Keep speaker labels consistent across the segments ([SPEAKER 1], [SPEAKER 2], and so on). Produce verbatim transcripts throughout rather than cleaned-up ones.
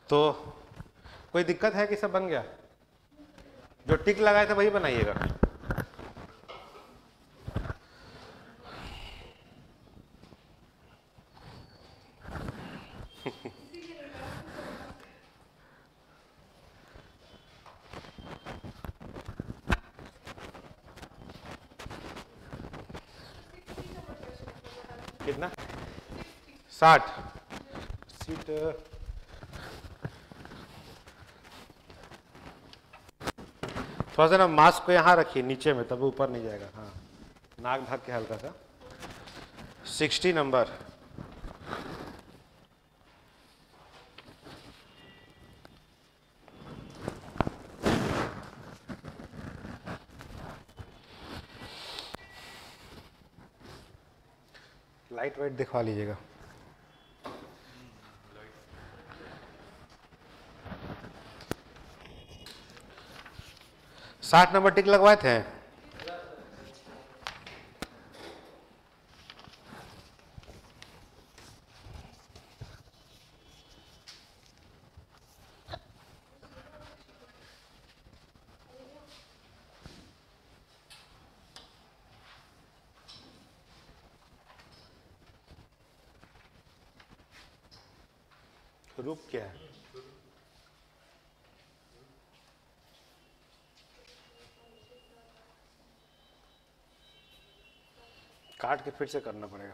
[SPEAKER 1] तो कोई दिक्कत है कि सब बन गया? जो टिक लगाए थे वही बनाइएगा। कितना? साठ। सीट थोड़ा सा ना मास्क को यहाँ रखिए नीचे में, तब ऊपर नहीं जाएगा। हाँ, नाक ढक के हल्का सा। Sixty number. लाइट वाइट दिखवा लीजिएगा। साठ नंबर टिक लगवाए थे। रूप क्या है? काट के फिर से करना पड़ेगा।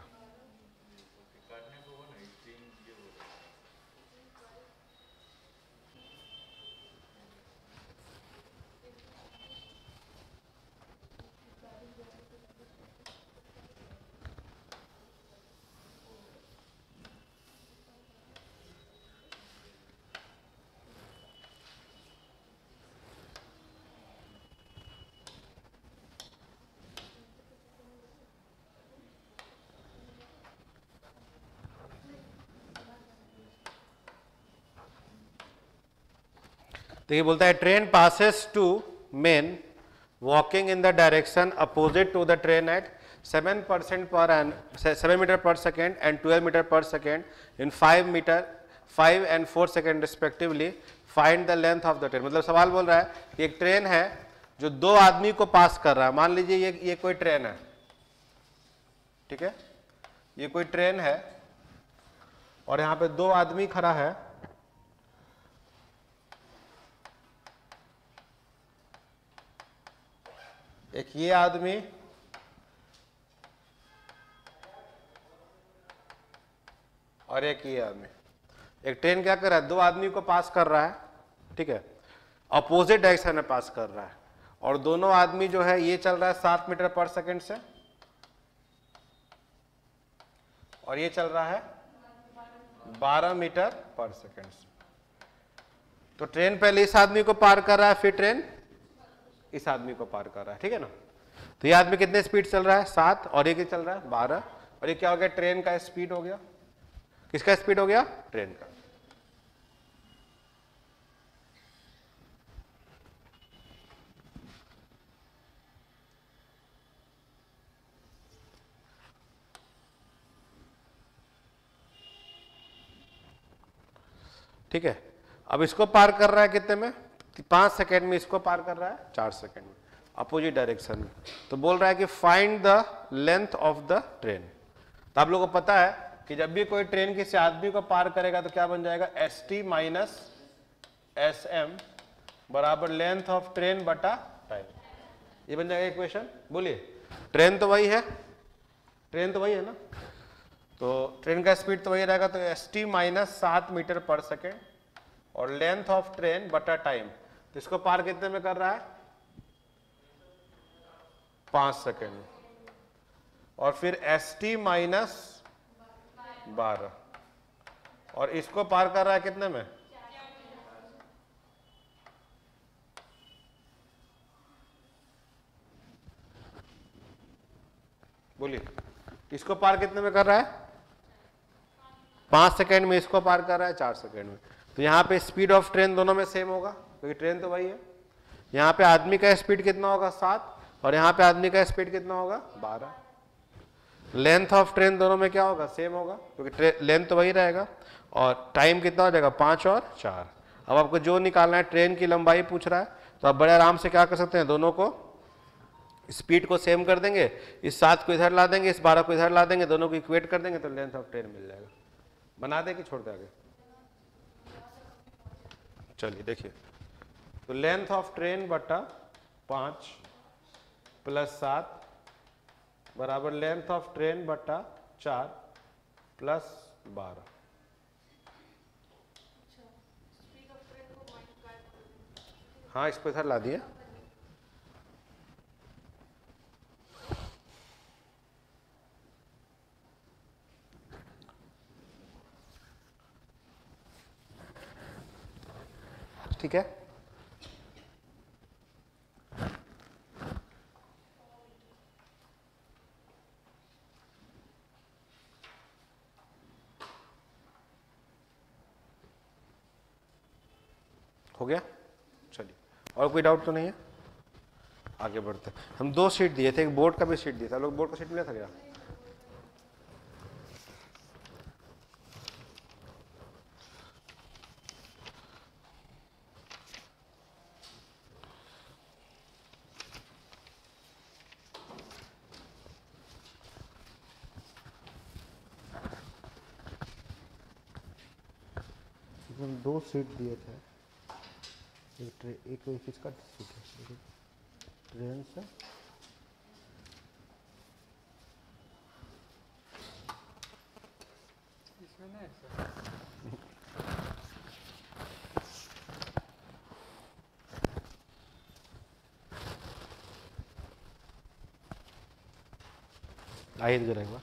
[SPEAKER 1] देखिए बोलता है train passes two men walking in the direction opposite to the train at seven percent per an seven meter per second and twelve meter per second in five meter five and four second respectively. Find the length of the train. मतलब सवाल बोल रहा है कि एक train है जो दो आदमी को पास कर रहा है। मान लीजिए ये ये कोई ट्रेन है, ठीक है, ये कोई ट्रेन है और यहाँ पे दो आदमी खड़ा है। एक ये आदमी और एक ये आदमी। एक ट्रेन क्या कर रहा है? दो आदमी को पास कर रहा है, ठीक है, अपोजिट डायरेक्शन में पास कर रहा है। और दोनों आदमी जो है ये चल रहा है सात मीटर पर सेकंड से और ये चल रहा है बारह मीटर पर सेकंड से। तो ट्रेन पहले इस आदमी को पार कर रहा है, फिर ट्रेन इस आदमी को पार कर रहा है, ठीक है ना। तो ये आदमी कितने स्पीड चल रहा है? सात। और ये क्या चल रहा है? बारह। और ये क्या हो गया? ट्रेन का स्पीड हो गया। किसका स्पीड हो गया? ट्रेन का। ठीक है, अब इसको पार कर रहा है कितने में? पांच सेकेंड में। इसको पार कर रहा है चार सेकेंड में, अपोजिट डायरेक्शन में। तो बोल रहा है कि find the length of the train. तो आप लोगों को पता है कि जब भी कोई ट्रेन किसी आदमी को पार करेगा तो क्या बन जाएगा? S T minus S M बराबर लेंथ ऑफ ट्रेन बटा टाइम। ये बन जाएगा इक्वेशन। बोलिए, ट्रेन तो वही है, ट्रेन तो वही है ना, तो ट्रेन का स्पीड तो वही रहेगा। तो एस टी माइनस सात मीटर पर सेकेंड और लेंथ ऑफ ट्रेन बटा टाइम। तो इसको पार कितने में कर रहा है? पांच सेकेंड में। और फिर एस टी माइनस बारह और इसको पार कर रहा है कितने में? बोलिए, इसको पार कितने में कर रहा है? पांच सेकेंड में। इसको पार कर रहा है चार सेकेंड में। तो यहाँ पे स्पीड ऑफ ट्रेन दोनों में सेम होगा क्योंकि ट्रेन तो वही है। यहाँ पे आदमी का स्पीड कितना होगा? सात। और यहाँ पे आदमी का स्पीड कितना होगा? बारह। लेंथ ऑफ ट्रेन दोनों में क्या होगा? सेम होगा क्योंकि लेंथ तो वही रहेगा। और टाइम कितना हो जाएगा, पाँच और चार। अब आपको जो निकालना है, ट्रेन की लंबाई पूछ रहा है, तो आप बड़े आराम से क्या कर सकते हैं, दोनों को स्पीड को सेम कर देंगे, इस सात को इधर ला देंगे, इस बारह को इधर ला देंगे, दोनों को इक्वेट कर देंगे तो लेंथ ऑफ ट्रेन मिल जाएगा। बना दे कि छोड़ दे आगे? चलिए देखिए, तो लेंथ ऑफ ट्रेन बटा पाँच प्लस सात बराबर लेंथ ऑफ ट्रेन बटा चार प्लस बारह। हाँ, इसको इधर ला दिया। ठीक है, हो गया। चलिए, और कोई डाउट तो नहीं है, आगे बढ़ते हैं। हम दो शीट दिए थे, एक बोर्ड का भी शीट दिया था, लोग बोर्ड का शीट मिला था क्या? दो सीट दिए थे, एक ट्रे एक एक इसका सीट है, ट्रेन से इसमें ना ऐसा आइए जरा एक बार।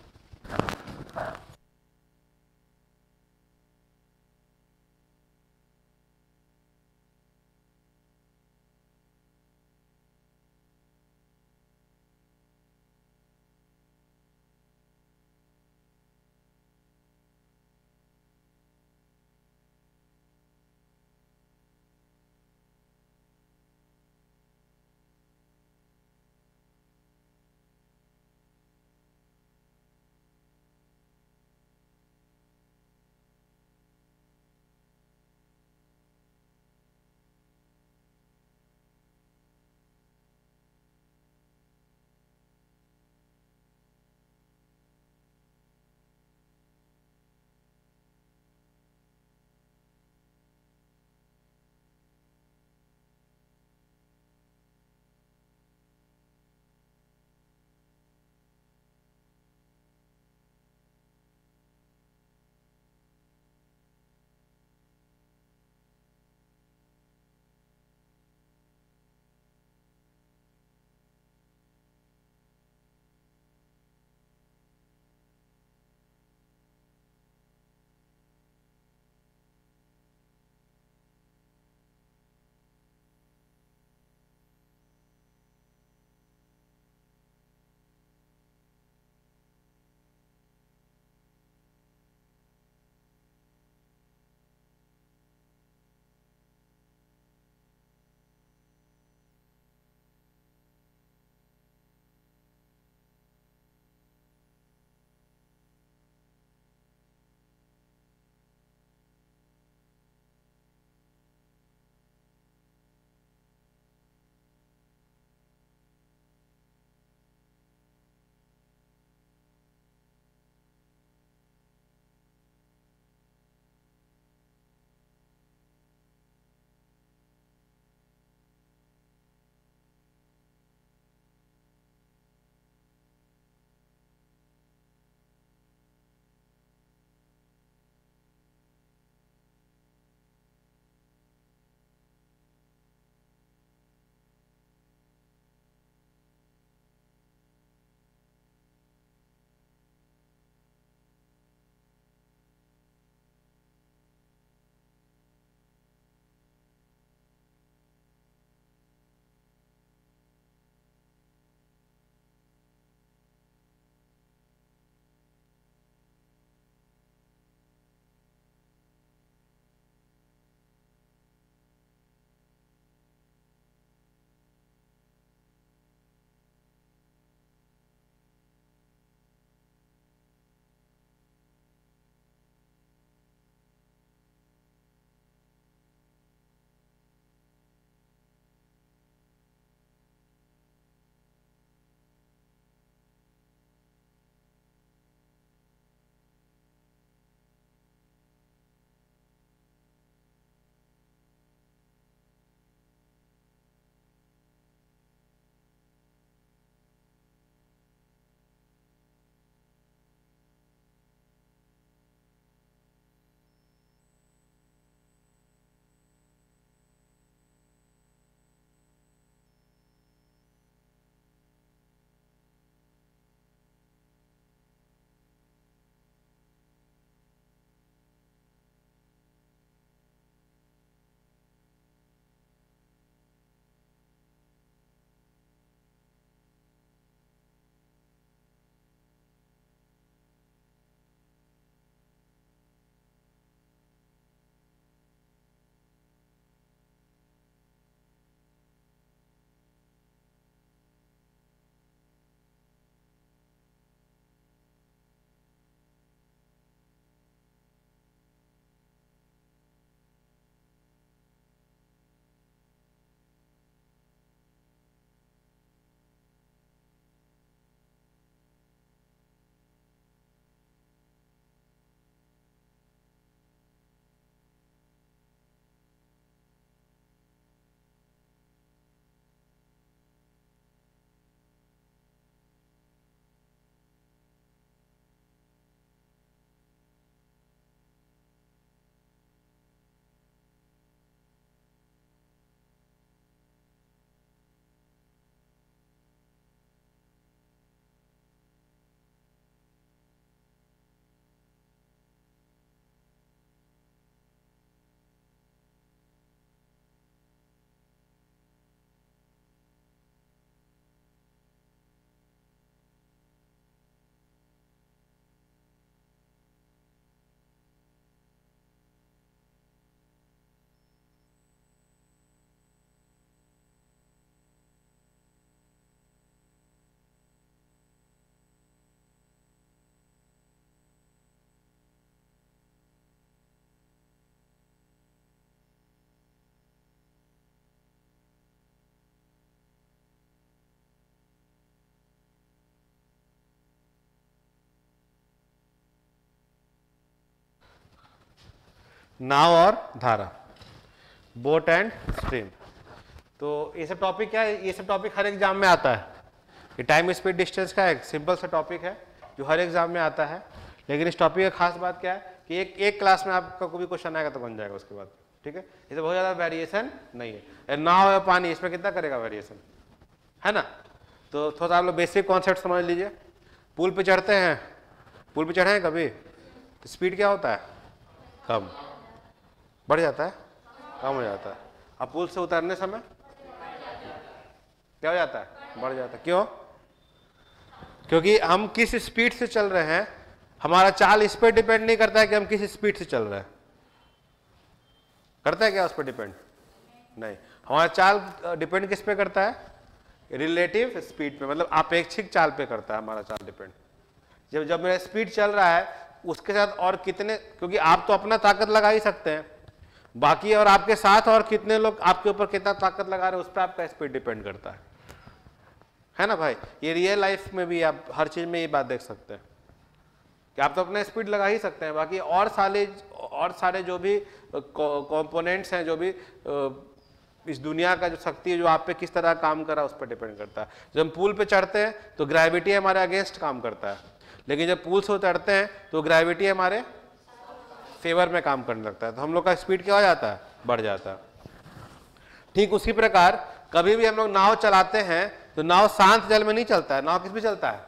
[SPEAKER 1] नाव और धारा, बोट एंड स्ट्रीम। तो ये सब टॉपिक क्या है, ये सब टॉपिक हर एग्जाम में आता है। ये टाइम स्पीड डिस्टेंस का एक सिंपल सा टॉपिक है जो हर एग्जाम में आता है, लेकिन इस टॉपिक का खास बात क्या है कि एक एक क्लास में आपका कोई भी क्वेश्चन आएगा तो बन जाएगा उसके बाद, ठीक है। इसमें बहुत ज़्यादा वेरिएशन नहीं है। नाव है पानी, इसमें कितना करेगा वेरिएशन, है ना। तो थोड़ा आप लोग बेसिक कॉन्सेप्ट समझ लीजिए। पुल पे चढ़ते हैं, पुल पे चढ़े हैं कभी, तो स्पीड क्या होता है, कम बढ़ जाता है, कम हो जाता है। अब पुल से उतरने समय क्या हो जाता है, बढ़ जाता है। क्यों? क्योंकि हम किस स्पीड से चल रहे हैं, हमारा चाल इस पर डिपेंड नहीं करता है कि हम किस स्पीड से चल रहे हैं। करता है क्या उस पर डिपेंड? नहीं। हमारा चाल डिपेंड किस पे करता है, रिलेटिव स्पीड पे, मतलब अपेक्षिक चाल पे करता है हमारा चाल डिपेंड। जब जब मेरा स्पीड चल रहा है उसके साथ और कितने, क्योंकि आप तो अपना ताकत लगा ही सकते हैं, बाकी और आपके साथ और कितने लोग आपके ऊपर कितना ताकत लगा रहे हैं उस पर आपका स्पीड डिपेंड करता है, है ना भाई। ये रियल लाइफ में भी आप हर चीज में ये बात देख सकते हैं कि आप तो अपना स्पीड लगा ही सकते हैं, बाकी और सारे और सारे जो भी कंपोनेंट्स हैं, जो भी इस दुनिया का जो शक्ति है जो आप पे किस तरह काम कर रहा है उस पर डिपेंड करता है। जब हम पुल पे चढ़ते हैं तो ग्रेविटी हमारे अगेंस्ट काम करता है, लेकिन जब पुल से उतरते हैं तो ग्रेविटी हमारे फेवर में काम करने लगता है, तो हम लोग का स्पीड क्या हो जाता है, बढ़ जाता है। ठीक उसी प्रकार कभी भी हम लोग नाव चलाते हैं तो नाव शांत जल में नहीं चलता है, नाव किस में चलता है,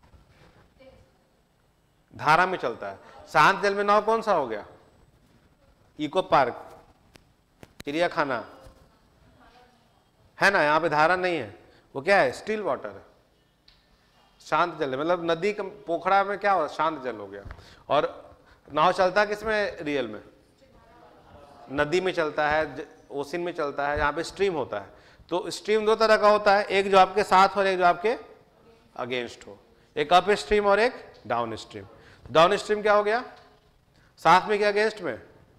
[SPEAKER 1] धारा में चलता है। शांत जल में नाव कौन सा हो गया, इको पार्क, चिड़ियाखाना, है ना। यहाँ पे धारा नहीं है, वो क्या है, स्टिल वाटर है, शांत जल है। मतलब नदी का पोखरा में क्या हो, शांत जल हो गया। और नाव चलता किस में, रियल में नदी में चलता है, ओशन में चलता है, यहाँ पे स्ट्रीम होता है। तो स्ट्रीम दो तरह का होता है, एक जो आपके साथ और एक जो आपके अगेंस्ट हो, एक अप स्ट्रीम और एक डाउन स्ट्रीम। डाउन स्ट्रीम क्या हो गया, साथ में क्या अगेंस्ट में,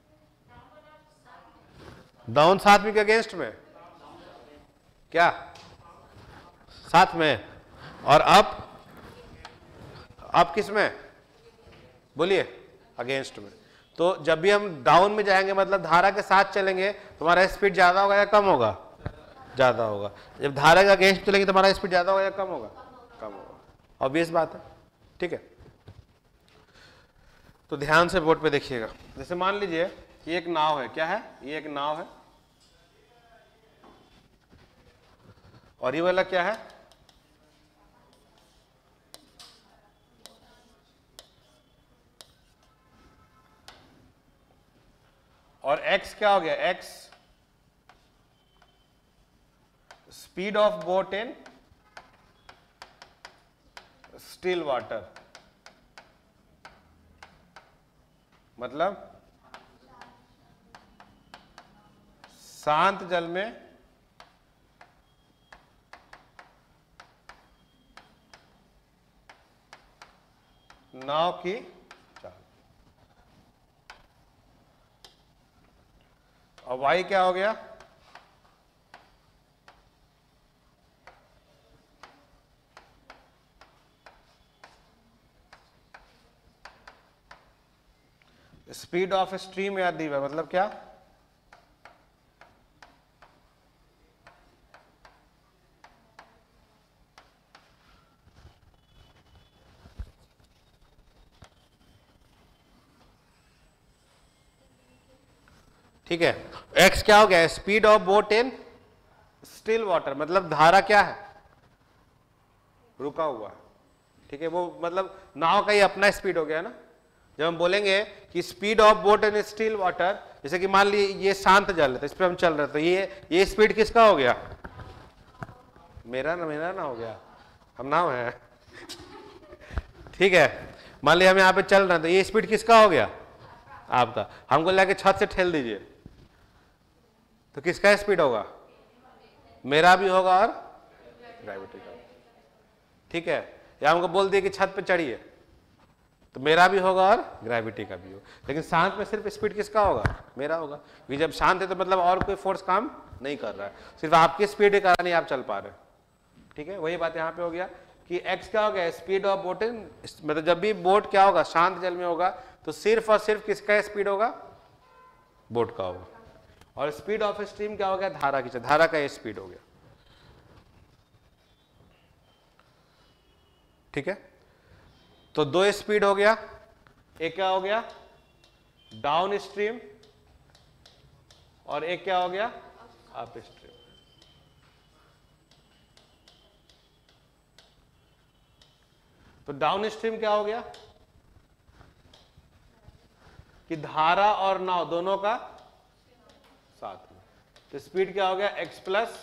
[SPEAKER 1] डाउन साथ में क्या अगेंस्ट में, क्या साथ में, और अप अप किस में, बोलिए अगेंस्ट में। तो जब भी हम डाउन में जाएंगे मतलब धारा के साथ चलेंगे तो हमारा स्पीड ज्यादा होगा या कम होगा, ज्यादा होगा। जब धारा के अगेंस्ट चलेंगे तो हमारा स्पीड ज्यादा होगा या कम होगा, कम होगा। ऑब्वियस बात है, ठीक है। तो ध्यान से बोर्ड पे देखिएगा। जैसे मान लीजिए ये एक नाव है, क्या है, ये एक नाव है, और ये वाला क्या है, और x क्या हो गया, x speed of boat in still water, मतलब शांत जल में नाव की चाल। और y क्या हो गया, स्पीड ऑफ स्ट्रीम या रिवर, मतलब क्या, ठीक है। x क्या हो गया, speed of boat in still water, मतलब धारा क्या है, रुका हुआ, ठीक है। वो मतलब नाव का ही अपना स्पीड हो गया ना। जब हम बोलेंगे कि speed of boat in still water, जैसे कि मान लीजिए ये शांत जल है तो इस पर हम चल रहे, तो ये ये स्पीड किसका हो गया, मेरा ना, मेरा ना हो गया, हम नाव है, ठीक है। मान लीजिए हम यहाँ पे चल रहे हैं तो ये स्पीड किसका हो गया, आपका। हमको लाके छत से ठेल दीजिए तो किसका स्पीड होगा, मेरा भी होगा और ग्रेविटी का, ठीक है। या हमको बोल दिए कि छत पे चढ़िए तो मेरा भी होगा और ग्रेविटी का भी होगा। लेकिन शांत में सिर्फ स्पीड किसका होगा, मेरा होगा, क्योंकि जब शांत है तो मतलब और कोई फोर्स काम नहीं कर रहा है, सिर्फ आपकी स्पीड के कारण ही आप चल पा रहे हैं, ठीक है। वही बात यहाँ पे हो गया कि x क्या हो गया, स्पीड ऑफ बोट इन, मतलब जब भी बोट क्या होगा, शांत जल में होगा तो सिर्फ और सिर्फ किसका स्पीड होगा, बोट का होगा। और स्पीड ऑफ स्ट्रीम क्या हो गया, धारा की, धारा का ये स्पीड हो गया। ठीक है, तो दो स्पीड हो गया, एक क्या हो गया डाउन स्ट्रीम, और एक क्या हो गया अप स्ट्रीम। तो डाउन स्ट्रीम क्या हो गया कि धारा और नाव दोनों का साथ में, तो स्पीड क्या हो गया x plus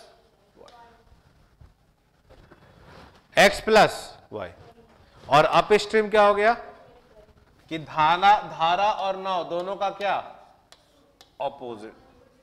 [SPEAKER 1] x plus Y. और अप स्ट्रीम क्या हो गया कि धारा धारा और नाव दोनों का क्या ऑपोजिट,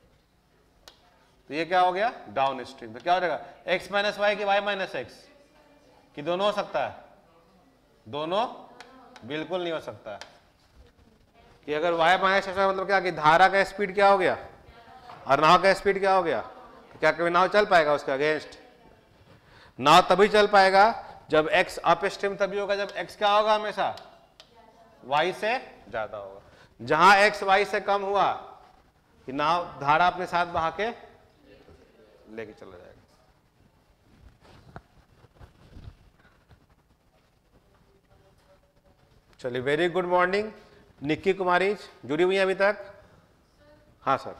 [SPEAKER 1] तो ये क्या हो गया डाउन स्ट्रीम। तो क्या हो जाएगा एक्स माइनस वाई की वाई माइनस एक्स, कि दोनों हो सकता है, दोनों बिल्कुल नहीं हो सकता है। कि अगर वाई माइनस एक्स मतलब क्या कि धारा का स्पीड क्या हो गया और नाव का स्पीड क्या हो गया, तो क्या कभी नाव चल पाएगा उसके अगेंस्ट? नाव तभी चल पाएगा जब x अप स्ट्रीम तभी होगा जब x क्या होगा हमेशा y से ज्यादा होगा। जहां x y से कम हुआ कि नाव धारा अपने साथ बहा के लेके चला जाएगा। चलिए, very good morning Nikki Kumari, जुड़ी हुई है अभी तक? हाँ सर।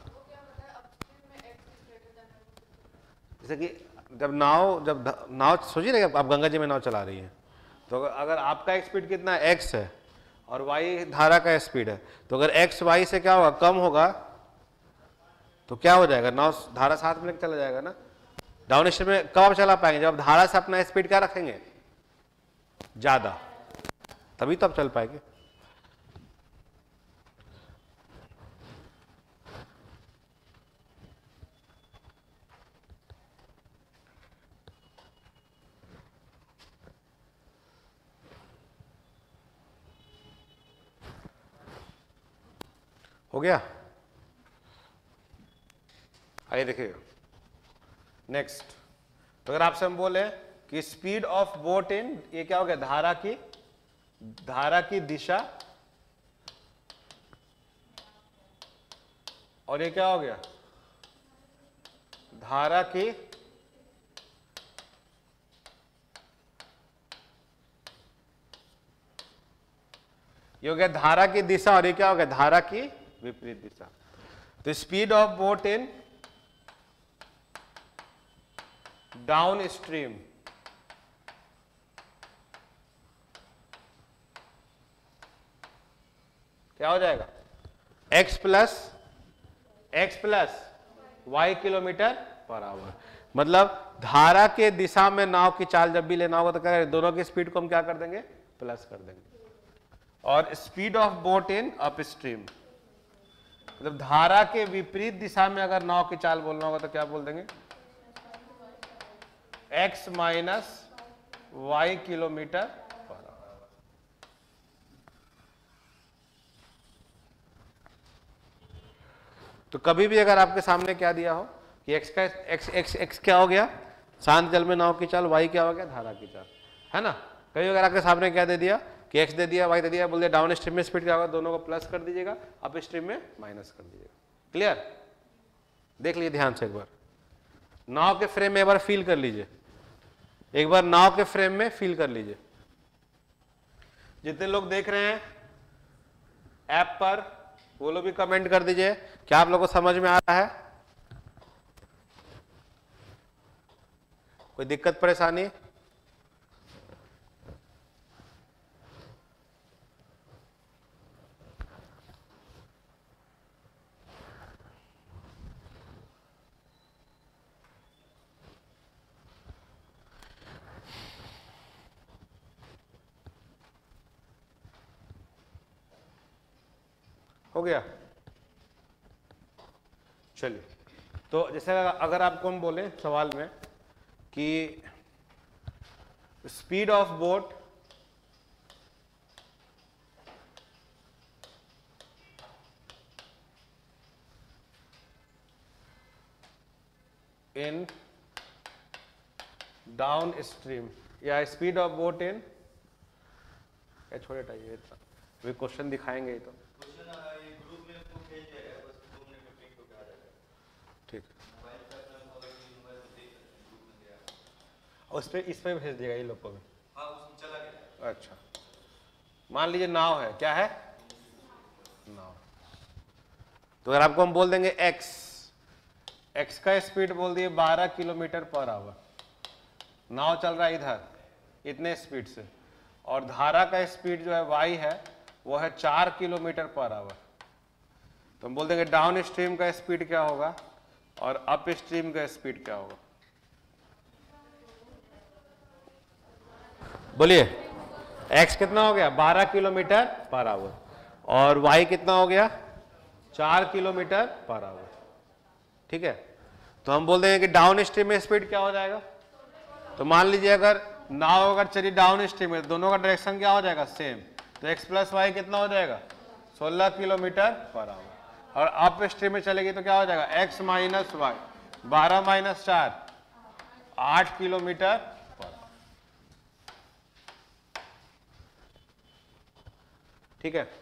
[SPEAKER 1] जैसे कि जब नाव जब नाव सोचिए ना, आप गंगा जी में नाव चला रही हैं, तो अगर आपका स्पीड कितना x है और y धारा का स्पीड है, तो अगर x y से क्या होगा कम होगा, तो क्या हो जाएगा नाव धारा साथ में लेकर चला जाएगा ना। डाउन स्ट्रीम में कब आप चला पाएंगे, जब धारा से अपना स्पीड क्या रखेंगे ज्यादा, तभी तो आप चल पाएंगे। हो गया? आइए देखिए नेक्स्ट। तो अगर आपसे हम बोले कि स्पीड ऑफ बोट इन, ये क्या हो गया धारा की धारा की दिशा, और ये क्या हो गया धारा की ये हो गया धारा की दिशा, और ये क्या हो गया धारा की विपरीत दिशा। तो speed of boat in down stream क्या हो जाएगा x plus x plus y kilometre per hour. मतलब धारा के दिशा में नाव की चाल जब भी लेना होगा तो क्या करें, दोनों की स्पीड को हम क्या कर देंगे प्लस कर देंगे। और speed of boat in up stream, मतलब धारा के विपरीत दिशा में अगर नाव की चाल बोलना होगा तो क्या बोल देंगे x minus y kilometre per hour. तो कभी भी अगर आपके सामने क्या दिया हो कि x का x x x क्या हो गया शांत जल में नाव की चाल, y क्या हो गया धारा की चाल, है ना। कभी अगर आपके सामने क्या दे दिया कि x दे दिया y दे दिया, बोल दिया डाउन स्ट्रीम में स्पीड क्या होगा, दोनों को प्लस कर दीजिएगा, अप स्ट्रीम में माइनस कर दीजिएगा। क्लियर? देख लीजिए ध्यान से एक बार, नाव के फ्रेम में एक बार फील कर लीजिए, एक बार नाव के फ्रेम में फील कर लीजिए। जितने लोग देख रहे हैं ऐप पर वो लोग भी कमेंट कर दीजिए, क्या आप लोगों को समझ में आ रहा है, कोई दिक्कत परेशानी? हो गया? चलिए, तो जैसे अगर आपको हम बोले सवाल में कि speed of boat in down stream या स्पीड ऑफ बोट इन, छोटे टाइप वे क्वेश्चन दिखाएंगे तो उस पे इस पे भेज देगा ये लोग को भी। हाँ, उसमें चला गया। अच्छा, मान लीजिए नाव है, क्या है नाव। तो अगर आपको हम बोल देंगे x, x का स्पीड बोल दिए बारह किलोमीटर पर आवर, नाव चल रहा है इधर इतने स्पीड से, और धारा का स्पीड जो है y है वो है चार किलोमीटर पर आवर, तो हम बोल देंगे डाउन स्ट्रीम का स्पीड क्या होगा और अप स्ट्रीम का स्पीड क्या होगा। बोलिए, x कितना हो गया बारह किलोमीटर पर आवर और y कितना हो गया चार किलोमीटर पर आवर। ठीक है, तो हम बोल देंगे कि डाउन स्ट्रीम में स्पीड क्या हो जाएगा। तो मान लीजिए अगर नाव अगर चलिए डाउन स्ट्रीम में, दोनों का डायरेक्शन क्या हो जाएगा सेम, तो x प्लस वाई कितना हो जाएगा सोलह किलोमीटर पर आवर, और अप स्ट्रीम में चलेगी तो क्या हो जाएगा x माइनस वाई, बारह माइनस चार आठ किलोमीटर पर आवर। ठीक है,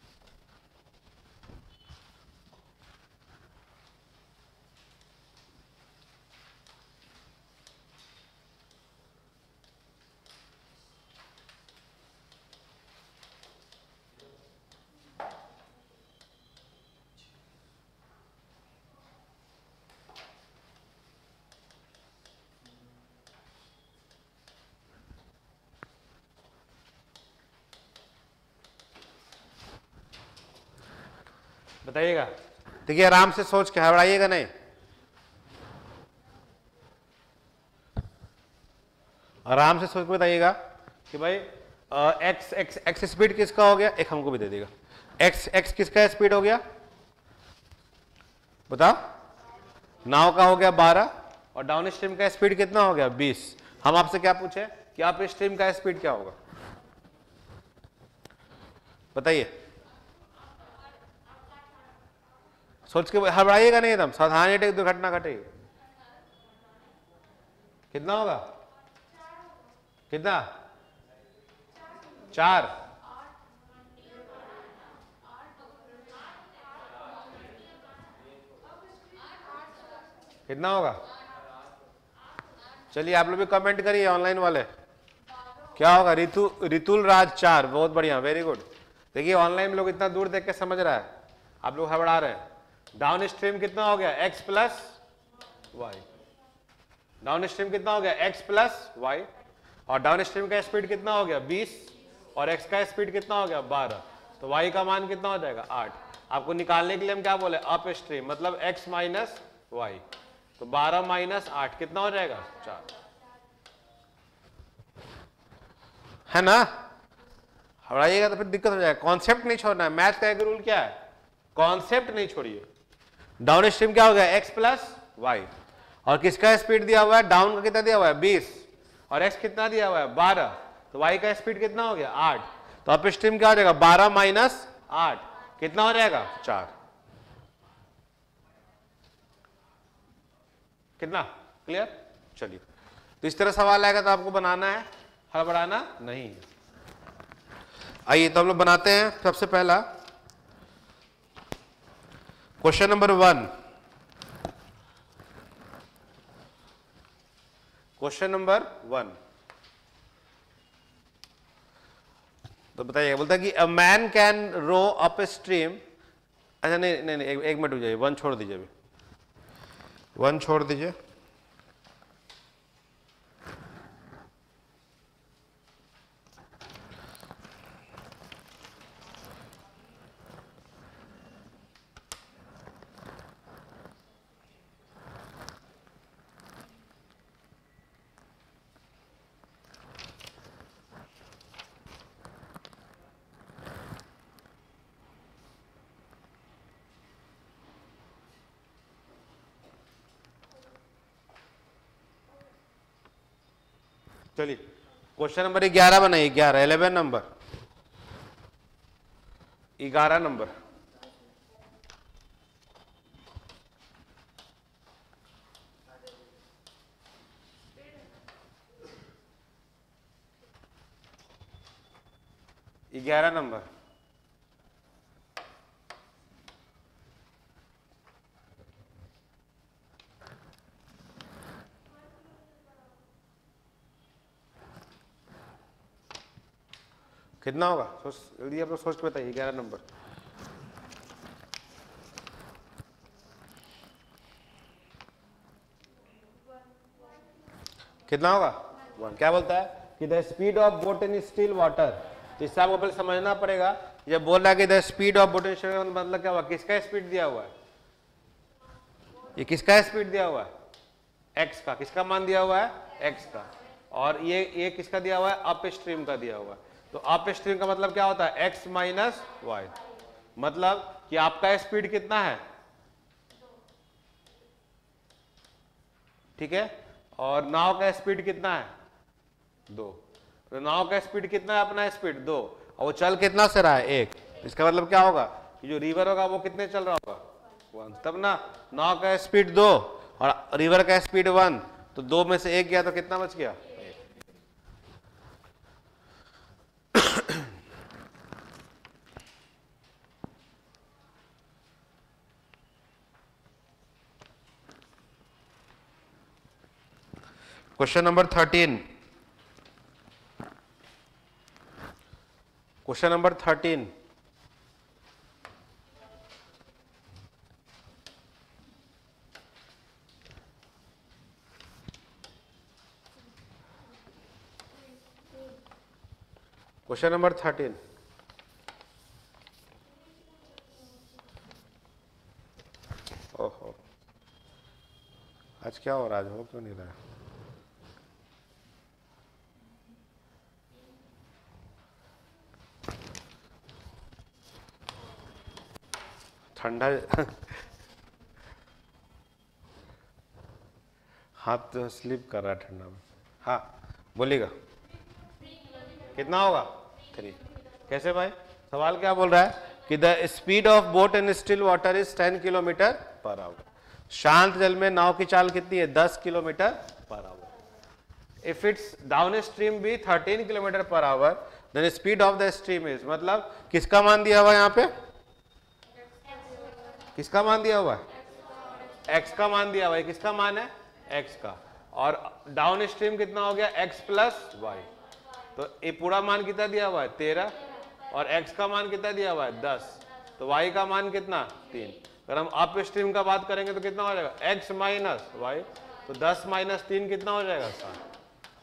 [SPEAKER 1] बताइएगा। देखिए आराम से सोच के घबराइएगा नहीं, आराम से सोच के बताइएगा कि भाई एक्स एक्स एक्स स्पीड किसका हो गया, एक हमको भी दे देगा। एक्स एक्स किसका स्पीड हो गया बताओ, नाव का हो गया बारह और डाउन स्ट्रीम का स्पीड कितना हो गया बीस। हम आपसे क्या पूछे कि अप स्ट्रीम का स्पीड क्या होगा, बताइए। सोच के घबराइएगा नहीं, एकदम सावधानी, एक दुर्घटना घटेगी। कितना होगा, कितना चार, कितना होगा, चलिए आप लोग भी कमेंट करिए ऑनलाइन वाले, क्या होगा। रितु रितुल राज चार, बहुत बढ़िया, वेरी गुड। देखिए ऑनलाइन लोग इतना दूर देख के समझ रहा है, आप लोग घबरा रहे हैं। डाउन स्ट्रीम कितना हो गया x plus y, down stream कितना हो गया x प्लस वाई, और डाउन स्ट्रीम का स्पीड कितना हो गया बीस और x का स्पीड कितना हो गया बारह, तो y का मान कितना हो जाएगा आठ। आपको निकालने के लिए हम क्या बोले अप स्ट्रीम, मतलब x माइनस वाई, तो बारह माइनस आठ कितना हो जाएगा चार, है ना। हटाइएगा तो फिर दिक्कत हो जाएगा। कॉन्सेप्ट नहीं छोड़ना है, मैथ का एक रूल क्या है, कॉन्सेप्ट नहीं छोड़िए। डाउन स्ट्रीम क्या हो गया x प्लस वाई, और किसका स्पीड दिया हुआ है, डाउन का कितना दिया हुआ है बीस और x कितना दिया हुआ है बारह, तो y का स्पीड कितना हो गया आठ, तो अप स्ट्रीम क्या हो जाएगा बारह माइनस आठ कितना हो जाएगा चार। कितना क्लियर। चलिए, तो इस तरह सवाल आएगा तो आपको बनाना है, हड़बड़ाना नहीं है। आइए तो हम लोग बनाते हैं। सबसे पहला question number one, question number one तो बताइए, बोलता है कि a man can row up stream. अच्छा नहीं नहीं नहीं एक, एक मिनट हो जाइए, वन छोड़ दीजिए, अभी वन छोड़ दीजिए। चलिए क्वेश्चन नंबर ग्यारह बनाइए, ग्यारह इलेवन नंबर, ग्यारह नंबर। ग्यारह नंबर कितना होगा? सोच जल्दी आप लोग सोच के बताइए। ग्यारह नंबर कितना होगा? वन। क्या बोलता है कि the speed of boat in still water, तो इससे आपको पहले समझना पड़ेगा। ये बोल रहा है कि the speed of boat in still water मतलब क्या हुआ? किसका स्पीड दिया हुआ है? ये किसका स्पीड दिया हुआ है? एक्स का। किसका मान दिया हुआ है? एक्स का। और ये ये किसका दिया हुआ है? अप स्ट्रीम का दिया हुआ है। तो अप स्ट्रीम का मतलब क्या होता है? X minus y. मतलब कि आपका स्पीड कितना है? ठीक है। और नाव का स्पीड कितना है? दो। तो नाव का स्पीड कितना है? अपना स्पीड दो। और वो चल कितना से रहा है? एक। इसका मतलब क्या होगा कि जो रिवर होगा वो कितने चल रहा होगा? वन। तब ना नाव का स्पीड दो और रिवर का स्पीड वन, तो दो में से एक गया तो कितना बच गया? Question number thirteen. Question number thirteen. Question number thirteen. ओहो, आज क्या हो रहा है? आज हो क्यों नहीं रहा है? ठंडा हाथ तो स्लिप कर रहा है ठंडा में। हाँ बोलिएगा। कितना होगा? थ्री। कैसे भाई? सवाल क्या बोल रहा है कि the speed of boat in still water is ten kilometre per hour. शांत जल में नाव की चाल कितनी है? दस kilometre per hour. If it's down stream भी thirteen kilometre per hour, then speed of the stream is, मतलब किसका मान दिया हुआ है यहाँ पे? किसका मान दिया हुआ है? एक्स का मान दिया हुआ है। किसका मान है? एक्स का। और डाउन स्ट्रीम कितना हो गया? X plus y. तो ये पूरा मान कितना दिया हुआ है? तेरह। और एक्स का मान कितना दिया हुआ है? दस। तो वाई का मान कितना? तीन। अगर हम अप स्ट्रीम का बात करेंगे तो कितना हो जाएगा? X minus y. तो दस माइनस तीन कितना हो जाएगा? सात।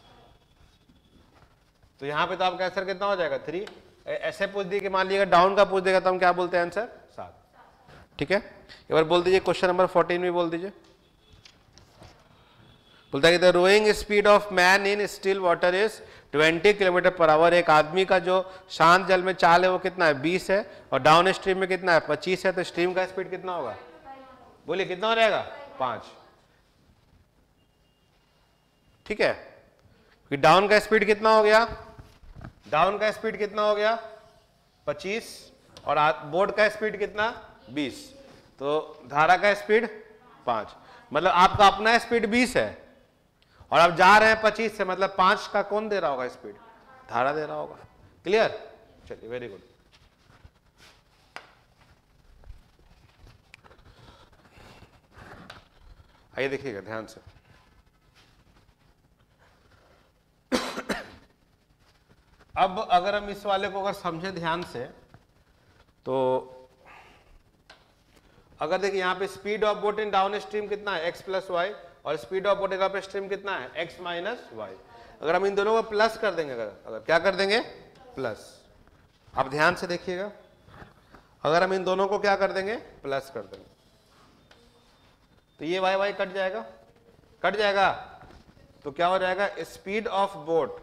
[SPEAKER 1] तो यहाँ पे तो आपका आंसर कितना हो जाएगा? थ्री। ऐसे पूछ दिए कि मान लीजिएगा डाउन का पूछ देगा तो हम क्या बोलते हैं? आंसर सात। ठीक है। एक बार बोल दीजिए क्वेश्चन नंबर फोर्टीन भी बोल दीजिए। बोलता है कि the rowing speed of man in still water is twenty kilometre per hour. एक आदमी का जो शांत जल में चाल है वो कितना है? बीस है। और डाउन स्ट्रीम में कितना है? पच्चीस है। तो स्ट्रीम का स्पीड कितना होगा? बोलिए कितना हो जाएगा? पांच। ठीक है। कि डाउन का स्पीड कितना हो गया? डाउन का स्पीड कितना हो गया? पच्चीस। और बोट का स्पीड कितना? बीस। तो धारा का स्पीड पांच। मतलब आपका अपना स्पीड बीस है और आप जा रहे हैं पच्चीस से, मतलब पांच का कौन दे रहा होगा स्पीड? धारा दे रहा होगा। क्लियर? चलिए, वेरी गुड। आइए देखिएगा ध्यान से। अब अगर हम इस वाले को अगर समझे ध्यान से तो अगर देखिए यहाँ पे speed of boat in down stream कितना है? X plus Y. और speed of boat in up stream कितना है? X minus y. अगर हम इन दोनों को प्लस कर देंगे, अगर अगर क्या कर देंगे? प्लस। अब ध्यान से देखिएगा, अगर हम इन दोनों को क्या कर देंगे? प्लस कर देंगे, तो ये वाई वाई कट जाएगा। कट जाएगा तो क्या हो जाएगा? स्पीड ऑफ बोट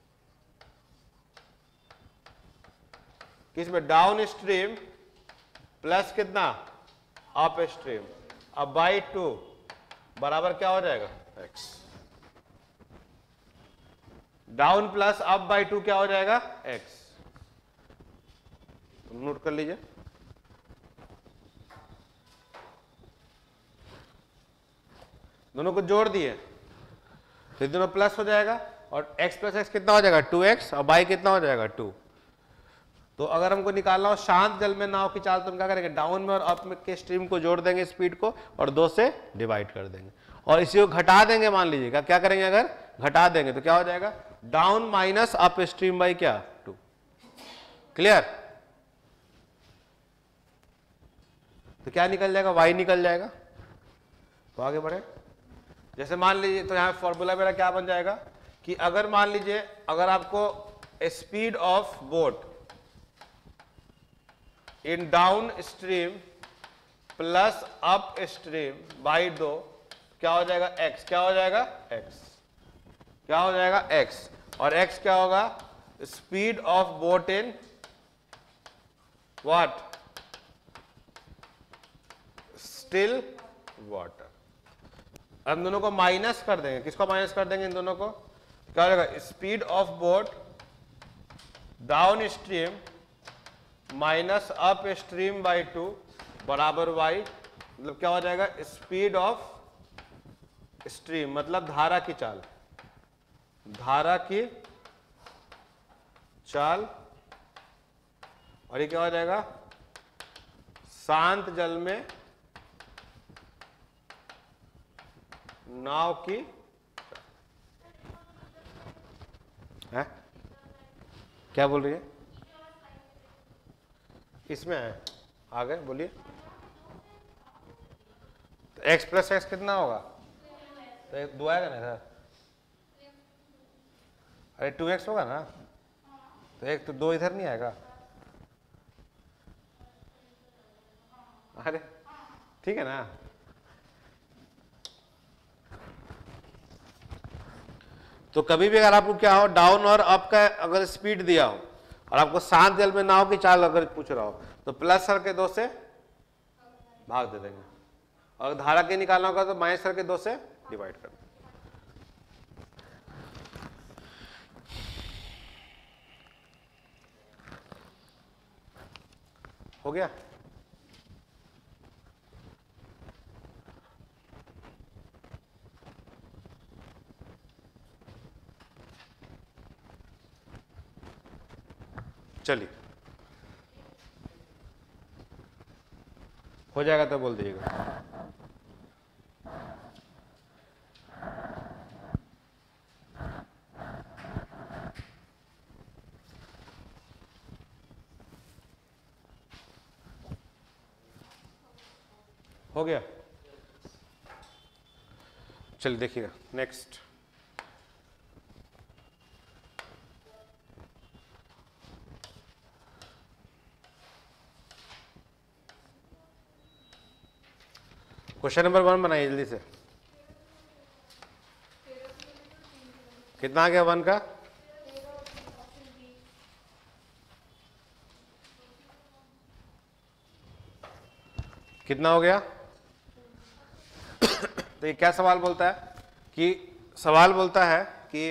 [SPEAKER 1] किसमें? डाउन स्ट्रीम प्लस कितना? Up stream. अब बाई टू बराबर क्या हो जाएगा? एक्स। Down plus up by two क्या हो जाएगा? एक्स। नोट कर लीजिए। दोनों को जोड़ दिए तो दोनों प्लस हो जाएगा और x प्लस एक्स कितना हो जाएगा? To x. और बाई कितना हो जाएगा? टू। तो अगर हमको निकालना हो शांत जल में नाव की चाल तो हम क्या करेंगे? डाउन में और अप में के स्ट्रीम को जोड़ देंगे स्पीड को और दो से डिवाइड कर देंगे और इसी को घटा देंगे। मान लीजिएगा क्या करेंगे? अगर घटा देंगे तो क्या हो जाएगा? Down minus up stream by क्या? टू। क्लियर? तो क्या निकल जाएगा, y निकल जाएगा। तो आगे बढ़े, जैसे मान लीजिए, तो यहां फॉर्मूला मेरा क्या बन जाएगा कि अगर मान लीजिए अगर आपको speed of boat in down stream plus up stream by दो, क्या हो जाएगा x, क्या हो जाएगा x, क्या हो जाएगा x, और x क्या होगा, speed of boat in what, still water. हम दोनों को माइनस कर देंगे, किसको माइनस कर देंगे, इन दोनों को, क्या हो जाएगा, speed of boat down stream minus up stream by two बराबर वाई, मतलब क्या हो जाएगा, स्पीड ऑफ स्ट्रीम मतलब धारा की चाल, धारा की चाल, और ये क्या हो जाएगा, शांत जल में नाव की है, क्या बोल रही है, इसमें है, आगे बोलिए। तो x प्लस एक्स कितना होगा, तो एक दो आएगा ना सर, अरे टू एक्स होगा ना, तो एक तो दो इधर नहीं आएगा, अरे ठीक है ना। तो कभी भी अगर आपको क्या हो, डाउन और अप का अगर स्पीड दिया हो और आपको शांत जल में नाव की चाल अगर पूछ रहा हो, तो प्लस सर के दो से भाग दे देंगे, और धारा के निकालना होगा तो माइनस सर के दो से डिवाइड कर देंगे। हो गया। चलिए, हो जाएगा तो बोल दीजिएगा। हो गया, चलिए देखिएगा नेक्स्ट। क्वेश्चन नंबर वन बनाइए जल्दी से। कितना आ गया वन का, कितना हो गया। तो ये क्या सवाल बोलता है कि सवाल बोलता है कि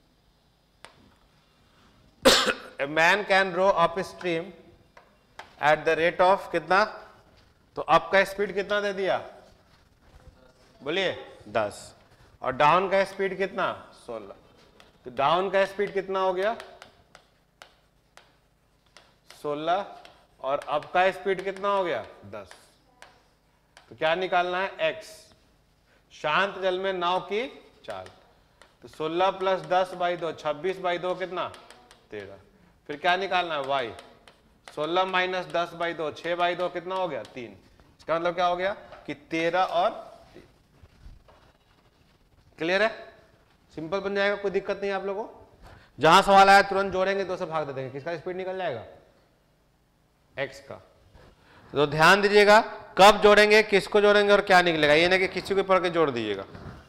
[SPEAKER 1] a man can row up stream at the rate of कितना, तो अप का स्पीड कितना दे दिया, बोलिए दस, और डाउन का स्पीड कितना, सोलह। तो डाउन का स्पीड कितना हो गया, सोलह, और अप का स्पीड कितना हो गया, दस। तो क्या निकालना है, x, शांत जल में नाव की चाल। तो सोलह प्लस दस बाई दो, छब्बीस बाई दो कितना, तेरह। फिर क्या निकालना है, y, सोलह माइनस दस बाई दो, छह बाई दो कितना हो गया, तीन। इसका मतलब क्या हो गया कि तेरह और, क्लियर है, सिंपल बन जाएगा, कोई दिक्कत नहीं है आप लोगों को। जहां सवाल आया तुरंत जोड़ेंगे, दो से भाग दे देंगे, किसका स्पीड निकल जाएगा, x का। तो ध्यान दीजिएगा कब जोड़ेंगे, किसको जोड़ेंगे और क्या निकलेगा, ये नहीं कि किसी को पढ़ के जोड़ दीजिएगा।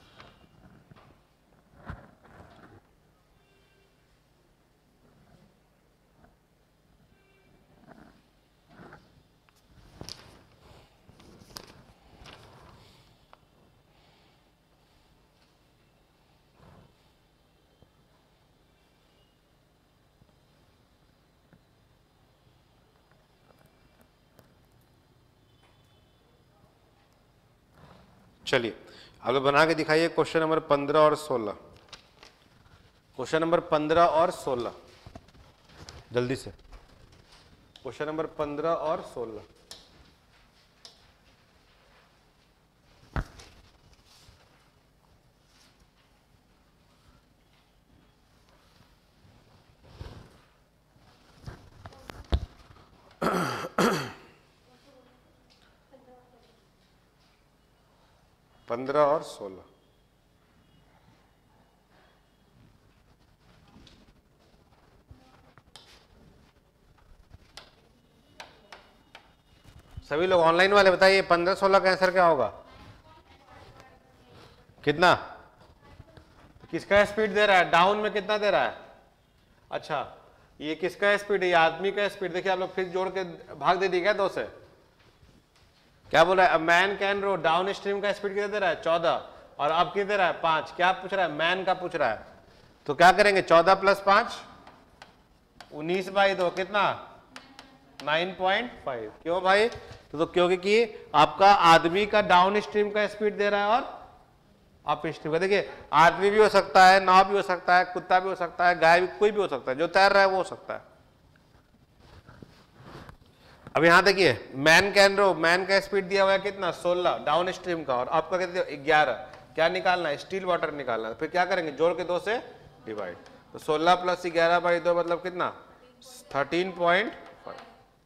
[SPEAKER 1] चलिए आप लोग बना के दिखाइए क्वेश्चन नंबर पंद्रह और सोलह, क्वेश्चन नंबर पंद्रह और सोलह जल्दी से, क्वेश्चन नंबर पंद्रह और सोलह। पंद्रह और सोलह। सभी लोग ऑनलाइन वाले बताइए, पंद्रह सोलह का आंसर क्या होगा? कितना? किसका स्पीड दे रहा है? डाउन में कितना दे रहा है? अच्छा, ये किसका स्पीड है? ये आदमी का स्पीड। देखिए आप लोग फिर जोड़ के भाग दे दी क्या दो से? क्या बोल रहा है? Man can row, down stream का स्पीड कितना दे रहा है? चौदह। और अब कितना दे रहा है? पांच। क्या पूछ रहा है? मैन का पूछ रहा है। तो क्या करेंगे? चौदह प्लस पांच, उन्नीस बाई दो, कितना? Nine point five. क्यों भाई? तो, तो क्योंकि कि आपका आदमी का डाउन स्ट्रीम का स्पीड दे रहा है और अप स्ट्रीम का। देखिए आदमी भी हो सकता है, नाव भी हो सकता है, कुत्ता भी हो सकता है, गाय भी, कोई भी हो सकता है, जो तैर रहा है वो हो सकता है। अब यहां देखिए मैन कैन रो, मैन का स्पीड दिया हुआ है कितना? सोलह डाउन स्ट्रीम का, और आपका कितना? ग्यारह। क्या निकालना है? स्टील वाटर निकालना है। फिर क्या करेंगे? जोड़ के दो से डिवाइड। तो सोलह प्लस ग्यारह बाई दो मतलब कितना? Thirteen point five.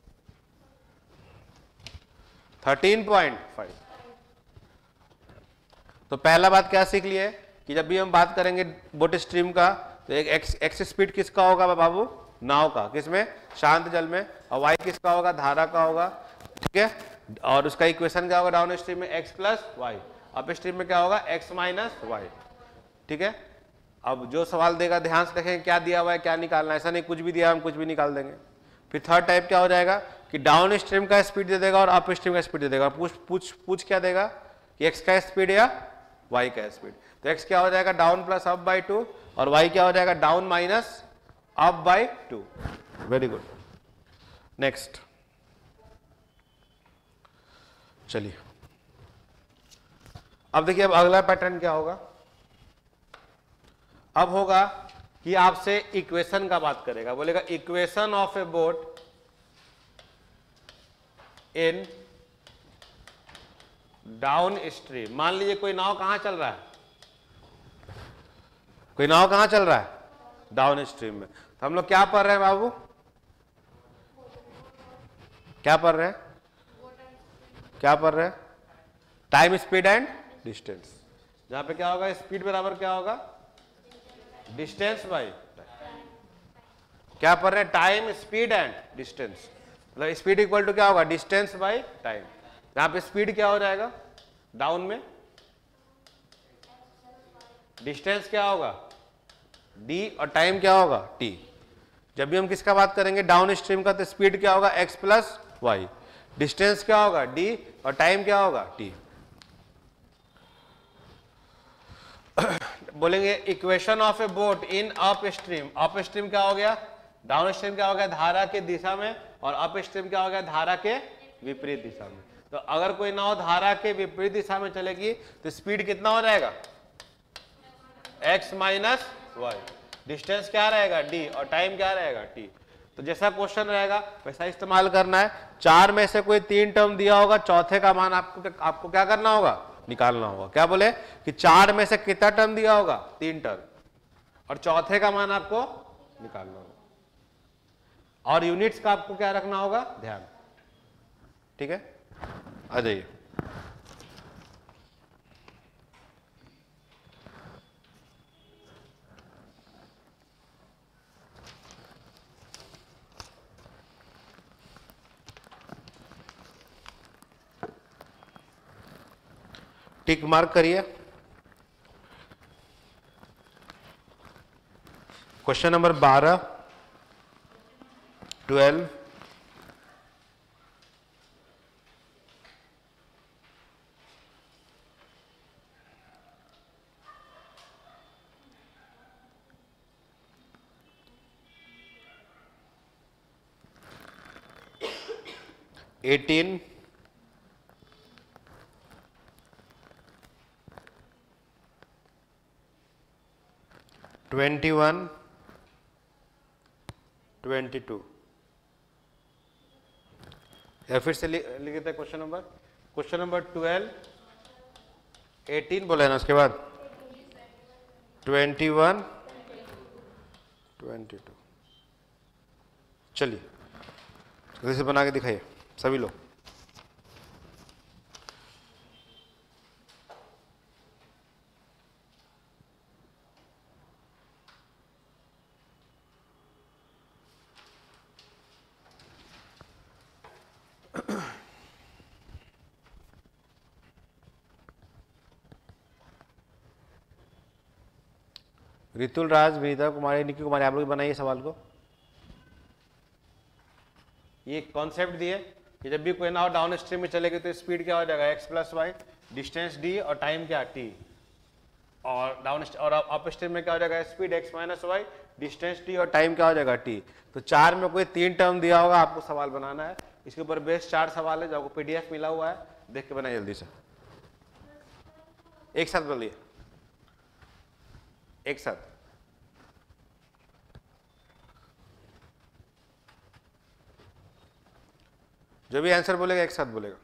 [SPEAKER 1] Thirteen point five. तो पहला बात क्या सीख लिए कि जब भी हम बात करेंगे बोट स्ट्रीम का, तो एक एक्स एक्स स्पीड किसका होगा बाबू? नाव का। किसमें? शांत जल में। और वाई किसका होगा? धारा का होगा। ठीक है, और उसका इक्वेशन क्या होगा? डाउन स्ट्रीम में x plus y, up stream में क्या होगा? X minus y. ठीक है, अब जो सवाल देगा ध्यान से देखें क्या दिया हुआ है, क्या निकालना है। ऐसा नहीं कुछ भी दिया हम कुछ भी निकाल देंगे। फिर थर्ड टाइप क्या हो जाएगा कि डाउन स्ट्रीम का स्पीड दे देगा और अप स्ट्रीम का स्पीड दे देगा। पूछ पूछ पूछ क्या देगा कि एक्स का स्पीड या वाई का स्पीड। तो एक्स क्या हो जाएगा? Down plus up by two, और वाई क्या हो जाएगा? Down minus up by two. Very good. Next चलिए, अब देखिए अब अगला पैटर्न क्या होगा। अब होगा कि आपसे इक्वेशन का बात करेगा। बोलेगा equation of a boat in down stream. मान लीजिए कोई नाव कहां चल रहा है? कोई नाव कहां चल रहा है? डाउन स्ट्रीम में। तो हम लोग क्या पढ़ रहे हैं बाबू? क्या पढ़ रहे हैं? क्या पढ़ रहे हैं? Time, speed and distance. जहां पे क्या होगा? स्पीड बराबर क्या होगा? Distance by time. क्या पढ़ रहे हैं? Time, speed and distance. मतलब स्पीड इक्वल टू क्या होगा? Distance by time. यहां पे स्पीड क्या हो जाएगा? डाउन में डिस्टेंस क्या होगा? डी, और टाइम क्या होगा? टी। जब भी हम किसका बात करेंगे? डाउन स्ट्रीम का, तो स्पीड क्या होगा? X plus y. डिस्टेंस क्या होगा? डी, और टाइम क्या होगा? टी। बोलेंगे equation of a boat in up stream. Up stream क्या हो गया? डाउन स्ट्रीम क्या हो गया? धारा के दिशा में। और अप स्ट्रीम क्या हो गया? धारा के विपरीत दिशा में। तो अगर कोई नाव धारा के विपरीत दिशा में चलेगी तो स्पीड कितना हो जाएगा? X minus y. डिस्टेंस क्या रहेगा? डी, और टाइम क्या रहेगा? टी। तो जैसा क्वेश्चन रहेगा वैसा इस्तेमाल करना है। चार में से कोई तीन टर्म दिया होगा, चौथे का मान आपको आपको क्या करना होगा? निकालना होगा। क्या बोले कि चार में से कितना टर्म दिया होगा? तीन टर्म, और चौथे का मान आपको निकालना होगा। और यूनिट्स का आपको क्या रखना होगा? ध्यान। ठीक है, आ जाइए। टिक मार्क करिए। क्वेश्चन नंबर बारह, twelve, eighteen, twenty one, twenty two. या फिर से लिख देते हैं question number. Question number twelve, eighteen बोले ना, उसके बाद ट्वेंटी वन, ट्वेंटी टू। चलिए जल्दी से बना के दिखाइए सभी लोग। रितुल राज, विनीता कुमारी, निकी कुमारी, आप लोग बनाइए सवाल को। ये कॉन्सेप्ट दिए कि जब भी कोई नाव डाउन स्ट्रीम में चलेगी तो स्पीड क्या हो जाएगा, x plus y, distance d और टाइम क्या, टी। और डाउन और अप स्ट्रीम में क्या हो जाएगा, speed x minus y, distance t और टाइम क्या हो जाएगा, टी। तो चार में कोई तीन टर्म दिया होगा, आपको सवाल बनाना है। इसके ऊपर बेस्ट चार सवाल है जो आपको पीडीएफ मिला हुआ है, देख के बनाइए जल्दी से। एक साथ बोलिए, एक साथ। जो भी आंसर बोलेगा एक साथ बोलेगा।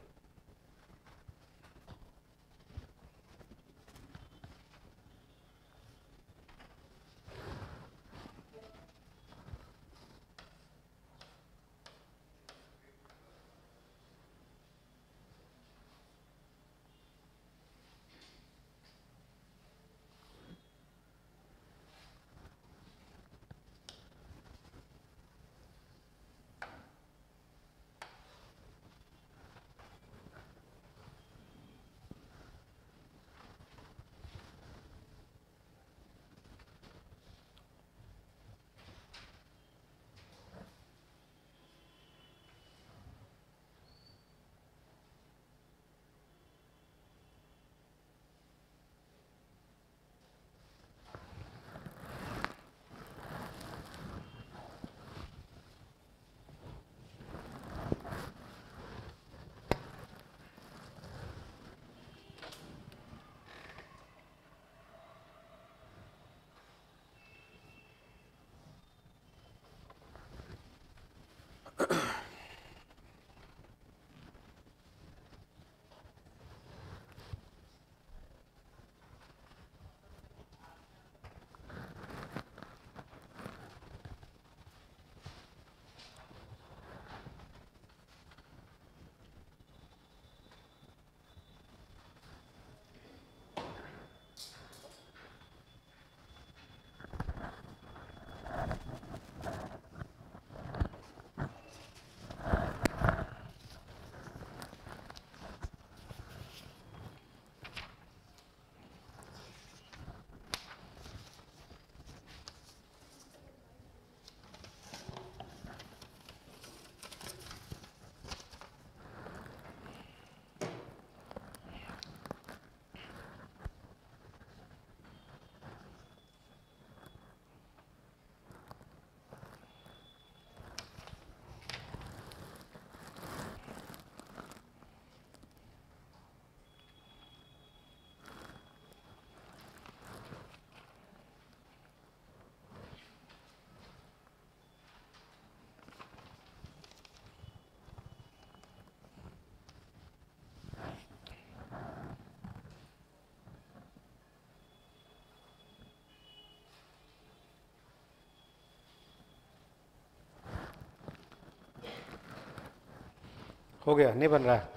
[SPEAKER 1] हो गया, नहीं बन रहा है?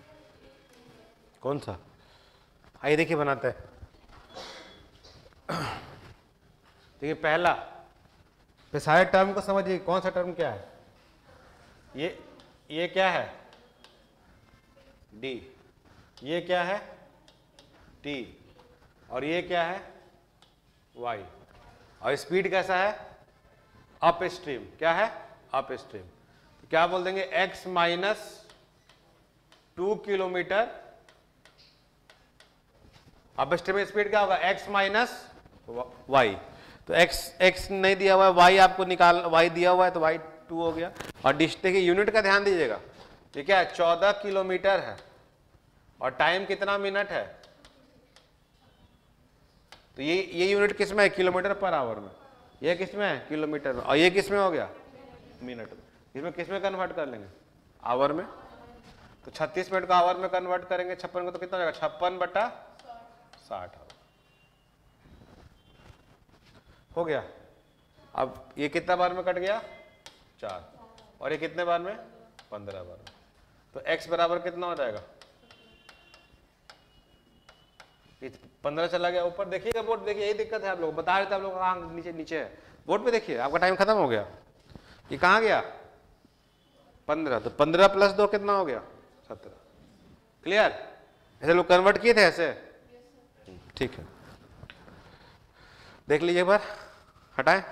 [SPEAKER 1] कौन सा? आइए देखिए बनाते हैं। देखिए पहला, फिर सारे टर्म को समझिए, कौन सा टर्म क्या है। ये ये क्या है, डी। ये क्या है, टी। और ये क्या है, वाई। और स्पीड कैसा है, अप स्ट्रीम। क्या है, अप स्ट्रीम। तो क्या बोल देंगे, x minus two kilometre. Up stream में स्पीड क्या होगा, एक्स माइनस वाई। तो x x नहीं दिया हुआ है, y आपको निकाल, y दिया हुआ है तो y टू हो गया। और डिस्टेंस की यूनिट का ध्यान दीजिएगा, ये क्या है, चौदह किलोमीटर है। और टाइम कितना मिनट है, तो ये ये यूनिट किस में है, किलोमीटर पर आवर में। ये किस में है, किलोमीटर में। और ये किस में हो गया, मिनट में। इसमें किस में कन्वर्ट कर लेंगे, आवर में। तो छत्तीस मिनट को आवर में कन्वर्ट करेंगे, छप्पन को, तो कितना हो जाएगा, छप्पन बटा साठ हो गया। अब ये कितना बार में कट गया, चार। और ये कितने बार में, पंद्रह बार में। तो x बराबर कितना हो जाएगा, पंद्रह चला गया। ऊपर देखिएगा बोर्ड, देखिए यही दिक्कत है, आप लोग बता रहे थे, आप लोग कहाँ नीचे नीचे है बोर्ड पे, देखिए आपका टाइम खत्म हो गया। ये कहाँ गया, पंद्रह। तो पंद्रह प्लस दो कितना हो गया, सत्रह। क्लियर? ऐसे लोग कन्वर्ट किए थे ऐसे, ठीक है। देख लीजिए एक बार, हटाएं।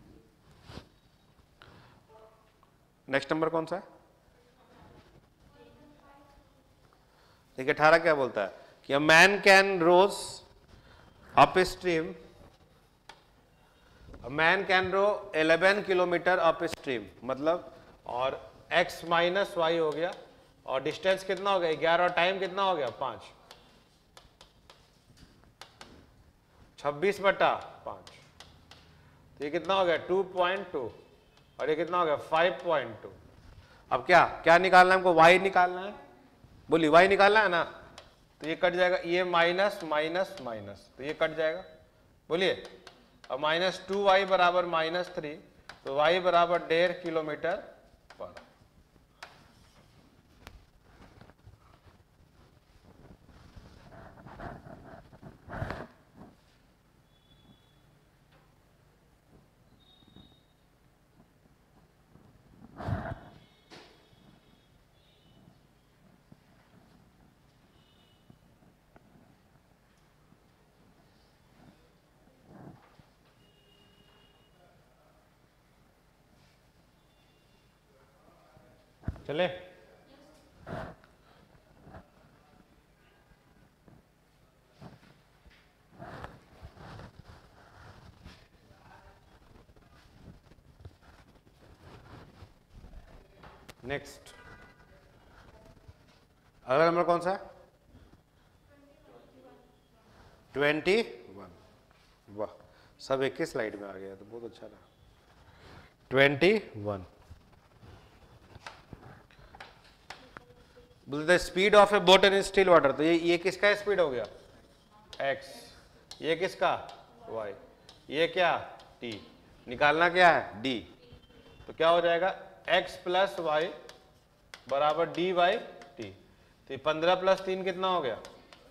[SPEAKER 1] नेक्स्ट नंबर कौन सा है? देखिए अठारह क्या बोलता है कि a man can rows up stream, a man can row eleven kilometre up stream, मतलब और x माइनस वाई हो गया और डिस्टेंस कितना हो गया ग्यारह और टाइम कितना हो गया पांच, छब्बीस बटा पांच, तो ये कितना हो गया टू पॉइंट टू और ये कितना हो गया फाइव पॉइंट टू। अब क्या क्या निकालना है हमको? y निकालना है, बोली y निकालना है ना, तो ये कट जाएगा, ये माइनस माइनस माइनस, तो ये कट जाएगा, बोलिए। अब माइनस टू वाई बराबर माइनस थ्री, तो y बराबर डेढ़ किलोमीटर पर। चले, नेक्स्ट अगला नंबर कौन सा है? Twenty one. वाह, सब एक ही स्लाइड में आ गया तो बहुत अच्छा रहा। Twenty one, the speed of a boat in still water, तो ये ये किसका स्पीड हो गया? x, ये किसका? y, ये क्या? t, निकालना क्या है? d, तो क्या हो जाएगा x प्लस वाई बराबर डी बाई टी, तो ये पंद्रह प्लस तीन कितना हो गया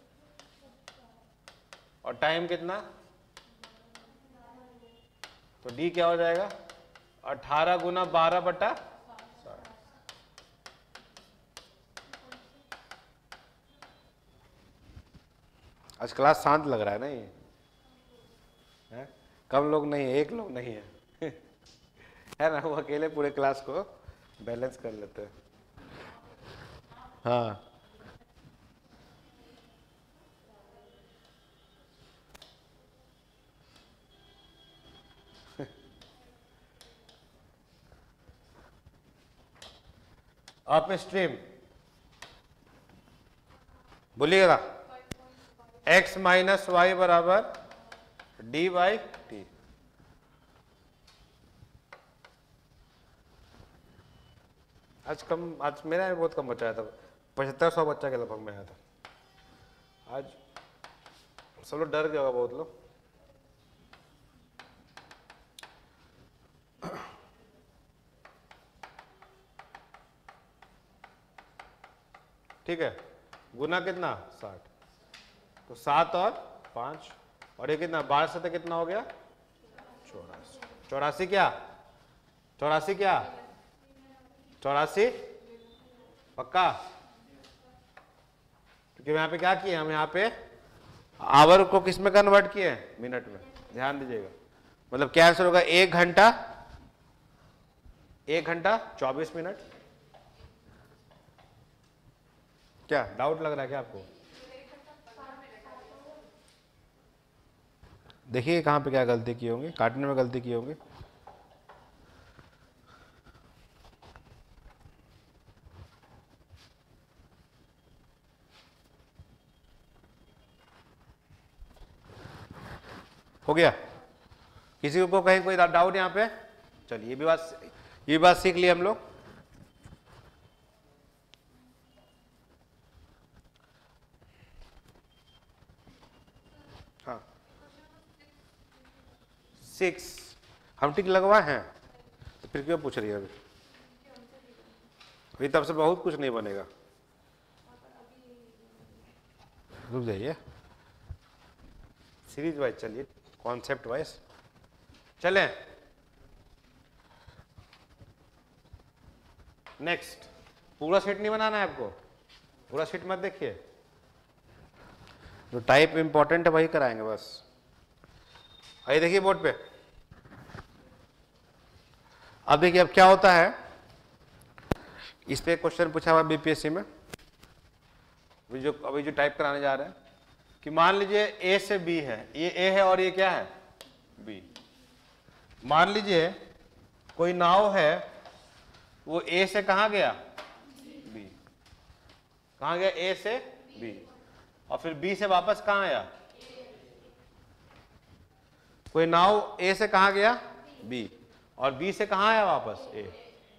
[SPEAKER 1] और टाइम कितना, तो d क्या हो जाएगा अठारह गुना बारह बटा साठ। आज क्लास शांत लग रहा है ना, ये है? कम लोग नहीं है, एक लोग नहीं है है ना, वो अकेले पूरे क्लास को बैलेंस कर लेते हैं। हाँ, अप स्ट्रीम बोलिएगा x माइनस वाई बराबर डी बाई टी। आज कम, आज मेरा बहुत कम बच्चा आया था, पचहत्तर सौ बच्चा के लगभग में आया था। आज सब लोग डर गया होगा बहुत लोग। ठीक है, गुना कितना साठ, तो सात और पांच और ये कितना बारह से कितना हो गया चौरासी। चौरासी क्या? चौरासी क्या? चौरासी पक्का? क्योंकि यहाँ पे क्या किए हम, यहाँ पे आवर को किस में कन्वर्ट किए हैं? मिनट में। ध्यान दीजिएगा, मतलब क्या आंसर होगा? एक घंटा एक घंटा चौबीस मिनट। क्या डाउट लग रहा है क्या आपको? देखिए कहां पे क्या गलती की होंगी, काटने में गलती की होंगी। हो गया? किसी को कहीं कोई डाउट यहां पे? चलिए, ये भी बात ये बात सीख ली हम लोग। हाँ, सिक्स हम टिक लगवाए हैं, तो फिर क्यों पूछ रही है? अभी अभी तब से बहुत कुछ नहीं बनेगा, रुक जाइए। सीरीज वाइज चलिए, कॉन्सेप्ट वाइज चलें। नेक्स्ट, पूरा सेट नहीं बनाना है आपको, पूरा सेट मत देखिए, जो टाइप इंपॉर्टेंट है वही कराएंगे बस। आइए देखिए बोर्ड पे। अब देखिए अब क्या होता है, इस पे क्वेश्चन पूछा हुआ बीपीएससी में, अभी जो अभी जो टाइप कराने जा रहे हैं कि मान लीजिए ए से बी है, ये ए है और ये क्या है बी। मान लीजिए कोई नाव है, वो ए से कहां गया बी, कहां गया ए से बी, और फिर बी से वापस कहां आया। कोई नाव ए से कहां गया बी, और बी से कहां आया वापस ए।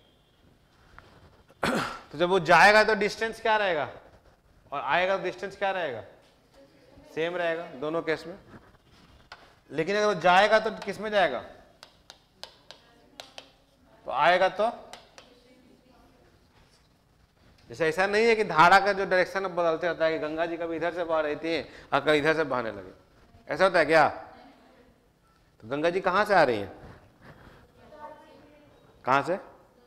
[SPEAKER 1] तो जब वो जाएगा तो डिस्टेंस क्या रहेगा, और आएगा तो डिस्टेंस क्या रहेगा, सेम रहेगा दोनों केस में। लेकिन अगर वो जाएगा तो किस में जाएगा, तो आएगा तो, जैसे ऐसा नहीं है कि धारा का जो डायरेक्शन अब बदलते रहता है कि गंगा जी कभी इधर से बह रही थी और कभी इधर से बहने लगे, ऐसा होता है क्या। तो गंगा जी कहां से आ रही है, कहां से,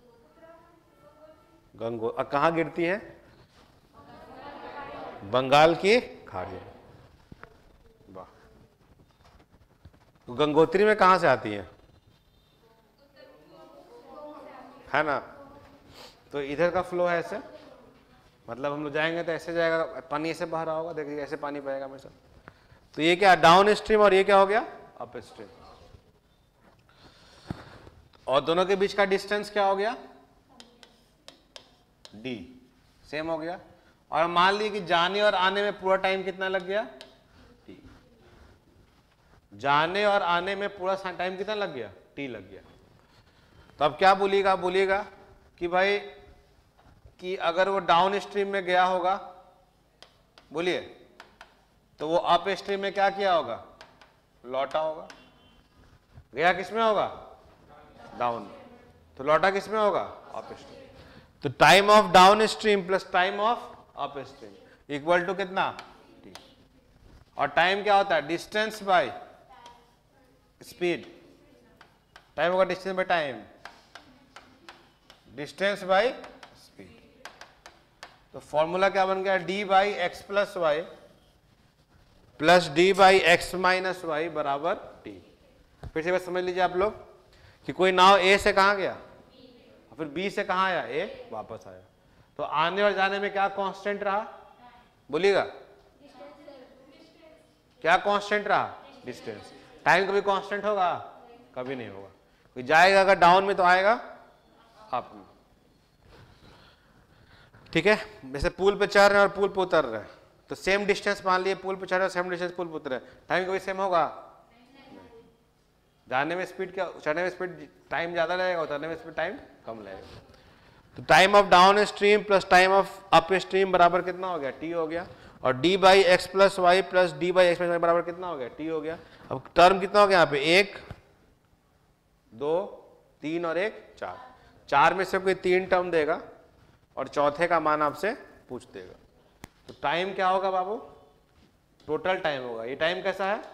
[SPEAKER 1] गंगो, और कहां गिरती है, बंगाल की खाड़ी में। वाह। तो गंगोत्री में कहां से आती है, है ना। तो इधर का फ्लो है ऐसे, मतलब हम लोग जाएंगे तो ऐसे जाएगा, पानी ऐसे बह रहा होगा, देखिए ऐसे पानी बहेगा हमेशा। तो ये क्या डाउन स्ट्रीम, और ये क्या हो गया अप स्ट्रीम, और दोनों के बीच का डिस्टेंस क्या हो गया डी, सेम हो गया। और मान लीजिए कि जाने और आने में पूरा टाइम कितना लग गया टी, जाने और आने में पूरा टाइम कितना लग गया टी लग गया। तो अब क्या बोलिएगा, बोलिएगा कि भाई कि अगर वो डाउन स्ट्रीम में गया होगा, बोलिए, तो वो अप स्ट्रीम में क्या किया होगा, लौटा होगा। गया किस में होगा, डाउन, तो लौटा किस में होगा, अप स्ट्रीम। तो time of down stream plus time of up stream equal to कितना टी। और टाइम क्या होता है, डिस्टेंस बाय स्पीड, टाइम होगा distance by time, distance by speed. तो फॉर्मूला क्या बन गया, d by x plus y plus d by x minus y बराबर टी। फिर से बस समझ लीजिए आप लोग कि कोई नाव ए से कहां गया, फिर बी से कहां आया, ए वापस आया। तो आने और जाने में क्या कांस्टेंट रहा, बोलिएगा, क्या कांस्टेंट रहा, डिस्टेंस। टाइम कभी कांस्टेंट होगा, कभी नहीं होगा। कोई जाएगा अगर डाउन में तो आएगा अप में, ठीक है। जैसे पुल पे चढ़ रहे हैं और पुल पे उतर रहे हैं, तो सेम डिस्टेंस मान लिए, पुल पे चढ़ रहे हैं, सेम डिस्टेंस पुल पे उतर रहे हैं, टाइम कभी सेम होगा, जाने में स्पीड क्या, चढ़ने में स्पीड टाइम ज्यादा लगेगा, उतरने में स्पीड टाइम कम लगेगा। तो time of down stream plus time of up stream बराबर कितना हो गया, टी हो गया। और D by x plus y plus d by x बराबर कितना हो गया, टी हो गया। अब टर्म कितना हो गया यहाँ पे, एक दो तीन और एक चार, चार में से कोई तीन टर्म देगा और चौथे का मान आपसे पूछ देगा। तो टाइम क्या होगा बाबू, टोटल टाइम होगा। ये टाइम कैसा है,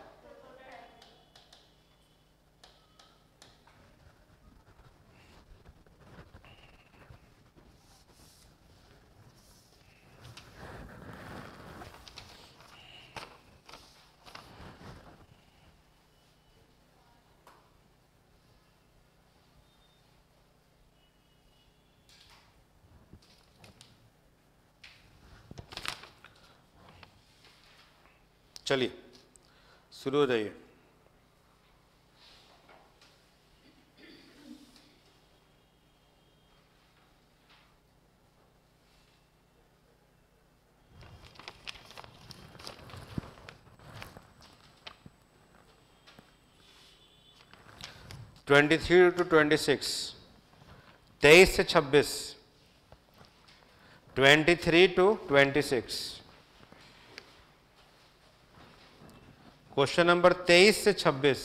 [SPEAKER 1] चलिए शुरू हो जाइए। Twenty three to twenty six, तेईस से छब्बीस, twenty three to twenty six, question number तेईस से छब्बीस,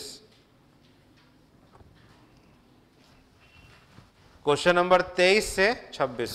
[SPEAKER 1] क्वेश्चन नंबर तेईस से छब्बीस।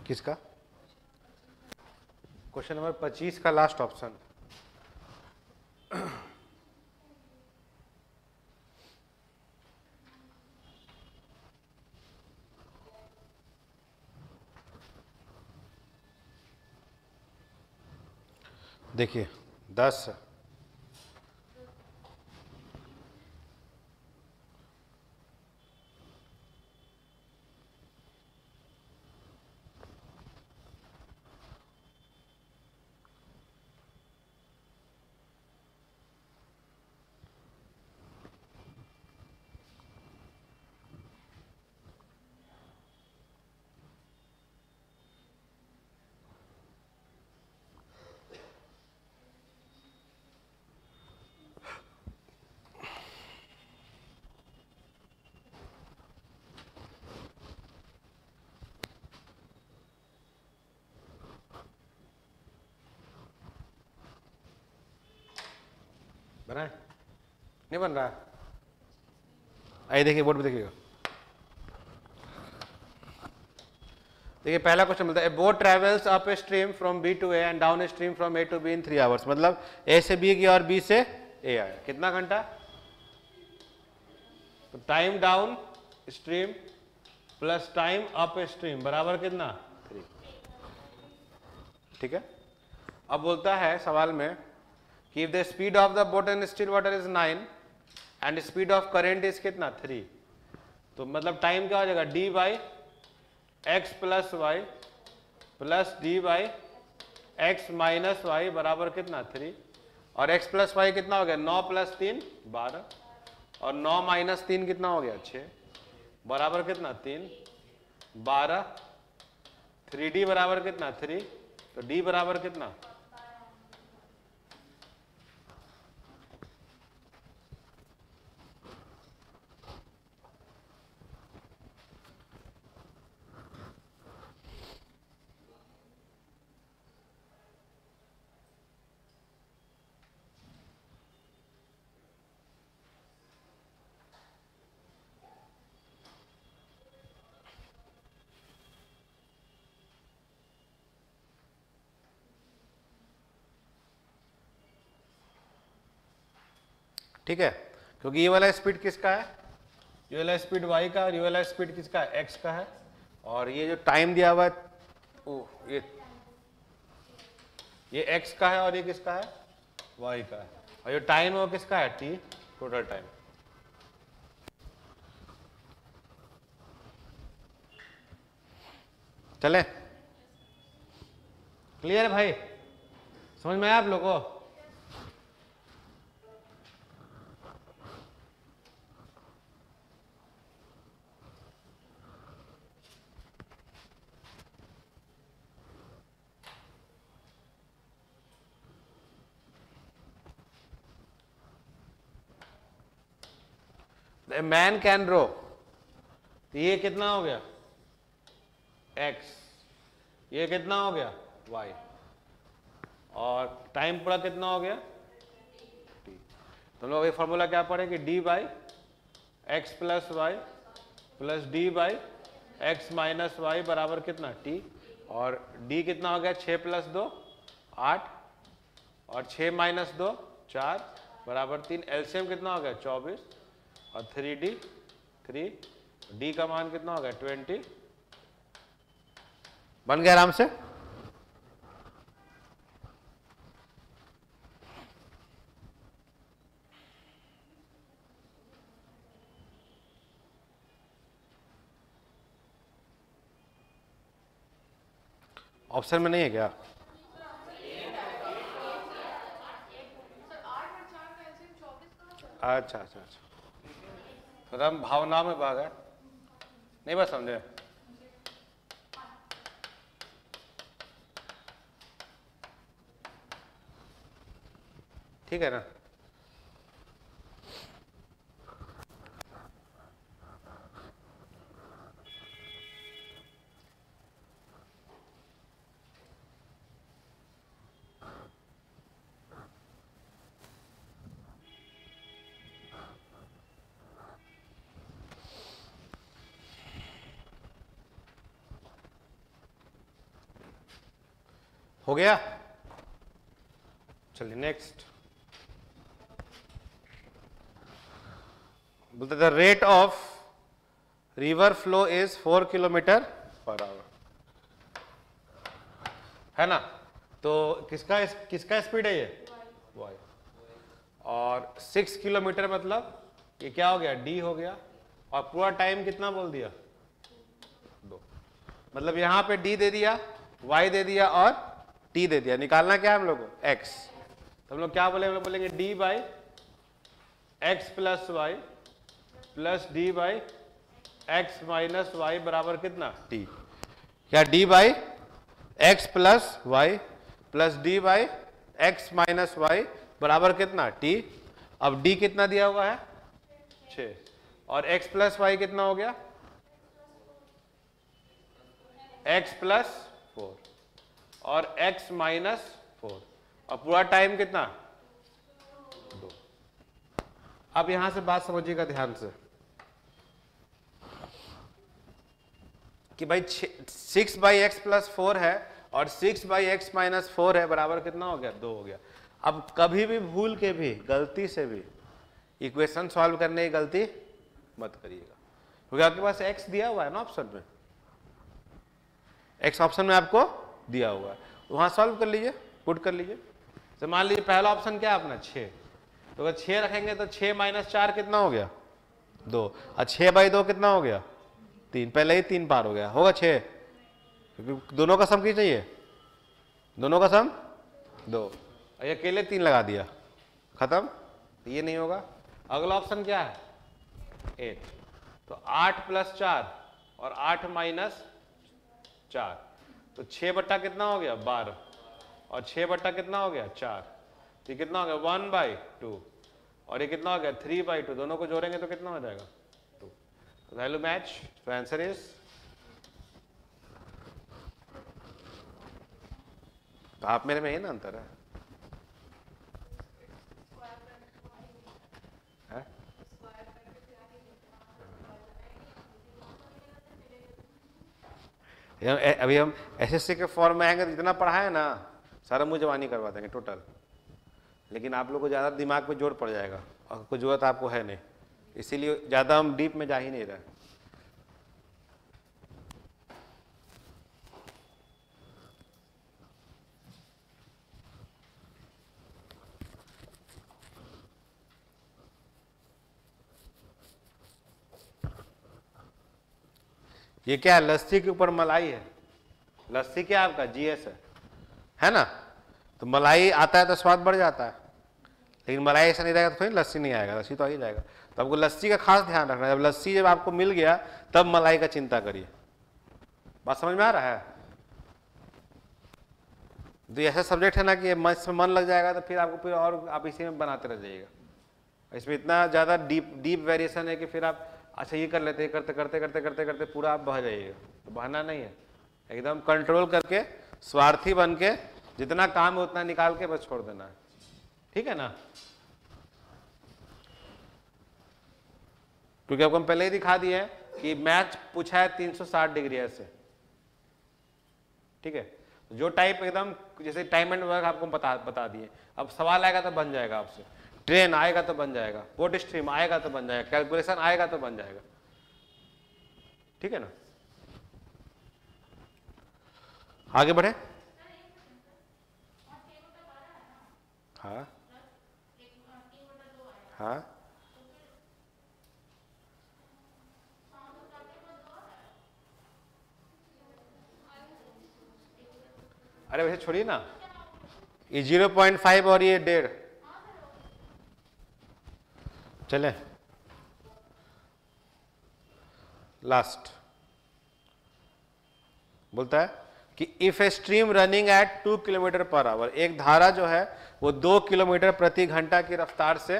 [SPEAKER 1] किसका? क्वेश्चन नंबर पच्चीस का लास्ट ऑप्शन। देखिए दस, बना है? नहीं बन रहा है? आइए देखिए बोर्ड पे देखिएगा। देखिए पहला क्वेश्चन मिलता है, boat travels up stream from B to A and down stream from A to B in three hours. मतलब ए से बी की और बी से ए आया, कितना घंटा? तो time down stream plus time up stream बराबर कितना? थ्री। ठीक है। अब बोलता है सवाल में कि if the speed of the boat in still water is nine and speed of current is कितना? थ्री। तो मतलब टाइम क्या हो जाएगा? D by x plus y plus d by x minus y बराबर कितना? थ्री। और एक्स प्लस वाई कितना हो गया? नौ प्लस तीन बारह, और नौ माइनस तीन कितना हो गया? छः, बराबर कितना? तीन। बारह, थ्री डी बराबर कितना? थ्री। तो डी बराबर कितना? ठीक है, क्योंकि ये वाला स्पीड किसका है? ये वाला स्पीड y का, और ये वाला स्पीड किसका है? x का है। और ये जो टाइम दिया हुआ है, ओ, ये ये x का है और ये किसका है? y का है। और ये टाइम है वो किसका है? t, total time. चले? क्लियर भाई? समझ में आया आप लोगों को? मैन कैन रो, तो ये कितना हो गया? x, ये कितना हो गया? y, और टाइम पूरा कितना हो गया? t। तो हम लोग ये फॉर्मूला क्या पढ़े कि d by x plus y plus d by x minus y बराबर कितना? t। और d कितना हो गया? छः प्लस दो आठ, और छः माइनस दो चार बराबर तीन। एलसीएम कितना हो गया? चौबीस, और थ्री डी थ्री, डी का मान कितना हो गया? ट्वेंटी। बन गया आराम से? ऑप्शन में नहीं है क्या? अच्छा अच्छा अच्छा, तो हम भावना में भाग है, नहीं बस समझे? ठीक है ना? हो गया? चलिए नेक्स्ट, बोलते the rate of river flow is four kilometre per hour, है ना? तो किसका किसका स्पीड है ये? वाई। और सिक्स किलोमीटर मतलब ये क्या हो गया? डी हो गया। और पूरा टाइम कितना बोल दिया? दो। मतलब यहां पे डी दे दिया, वाई दे दिया और टी दे दिया। निकालना क्या है हम लोग को? एक्स। तो हम लोग क्या बोले? हम लोग बोलेंगे d by x plus y plus d by x minus y बराबर कितना? टी। क्या d by x plus y plus d by x minus y बराबर कितना? टी। अब डी कितना दिया हुआ है? छः। और x प्लस वाई कितना हो गया? x प्लस फोर और x माइनस फोर। और पूरा टाइम कितना? दो। अब यहां से बात समझिएगा ध्यान से कि भाई six by x plus four है और six by x minus four है, बराबर कितना हो गया? दो हो गया। अब कभी भी भूल के भी गलती से भी इक्वेशन सॉल्व करने की गलती मत करिएगा, क्योंकि आपके पास x दिया हुआ है ना ऑप्शन में, x ऑप्शन में आपको दिया हुआ है, वहां सॉल्व कर लीजिए, पुट कर लीजिए। तो मान लीजिए पहला ऑप्शन क्या है अपना? छः। तो अगर छः रखेंगे तो छः माइनस चार कितना हो गया? दो। और छः बाई दो कितना हो गया? तीन। पहले ही तीन पार हो गया, होगा छः, क्योंकि दोनों का सम कितना चाहिए? दोनों का सम दो। ये अकेले तीन लगा दिया, खत्म। ये नहीं होगा। अगला ऑप्शन क्या है? एट। तो आठ प्लस चार और आठ माइनस चार, तो छः बट्टा कितना हो गया? बारह। और छः बट्टा कितना हो गया? चार। तो ये कितना हो गया? One by two. और ये कितना हो गया? Three by two. दोनों को जोड़ेंगे तो कितना हो जाएगा? टू। तो वैल्यू मैच। तो आंसर इज, तो आप मेरे में ही ना अंतर है, अभी हम एसएससी के फॉर्म में आएंगे तो जितना पढ़ाए ना सारा मुंह जवानी करवा देंगे टोटल, लेकिन आप लोग को ज़्यादा दिमाग पे जोर पड़ जाएगा और कोई जरूरत आपको है नहीं, इसीलिए ज़्यादा हम डीप में जा ही नहीं रहे। ये क्या है? लस्सी के ऊपर मलाई है। लस्सी क्या आपका? जीएस है, है ना? तो मलाई आता है तो स्वाद बढ़ जाता है, लेकिन मलाई ऐसा नहीं रहेगा तो थोड़ी लस्सी नहीं आएगा, लस्सी तो आ ही जाएगा। तो आपको लस्सी का खास ध्यान रखना है, जब लस्सी जब आपको मिल गया तब मलाई का चिंता करिए। बात समझ में आ रहा है? तो ऐसा सब्जेक्ट है ना कि इसमें मन लग जाएगा तो फिर आपको फिर और आप इसी में बनाते रह जाइएगा। इसमें इतना ज़्यादा डीप डीप वेरिएशन है कि फिर आप अच्छा ये कर लेते हैं, करते करते करते करते करते पूरा आप बह जाइएगा। तो बहना नहीं है, एकदम कंट्रोल करके स्वार्थी बन के जितना काम है उतना निकाल के बस छोड़ देना है, ठीक है ना? क्योंकि आपको हम पहले ही दिखा दिए हैं कि मैच पूछा है तीन सौ साठ डिग्री ऐसे, ठीक है? जो टाइप एकदम जैसे टाइम एंड वर्क आपको बता बता दिए। अब सवाल आएगा तो बन जाएगा आपसे, ट्रेन आएगा तो बन जाएगा, पोर्ट स्ट्रीम आएगा तो बन जाएगा, कैलकुलेशन आएगा तो बन जाएगा, ठीक है ना? आगे बढ़े। हाँ हाँ, अरे वैसे छोड़िए ना, ये जीरो पॉइंट फाइव और ये डेढ़, चले लास्ट बोलता है कि if a stream running at two kilometre per hour, एक धारा जो है वो दो किलोमीटर प्रति घंटा की रफ्तार से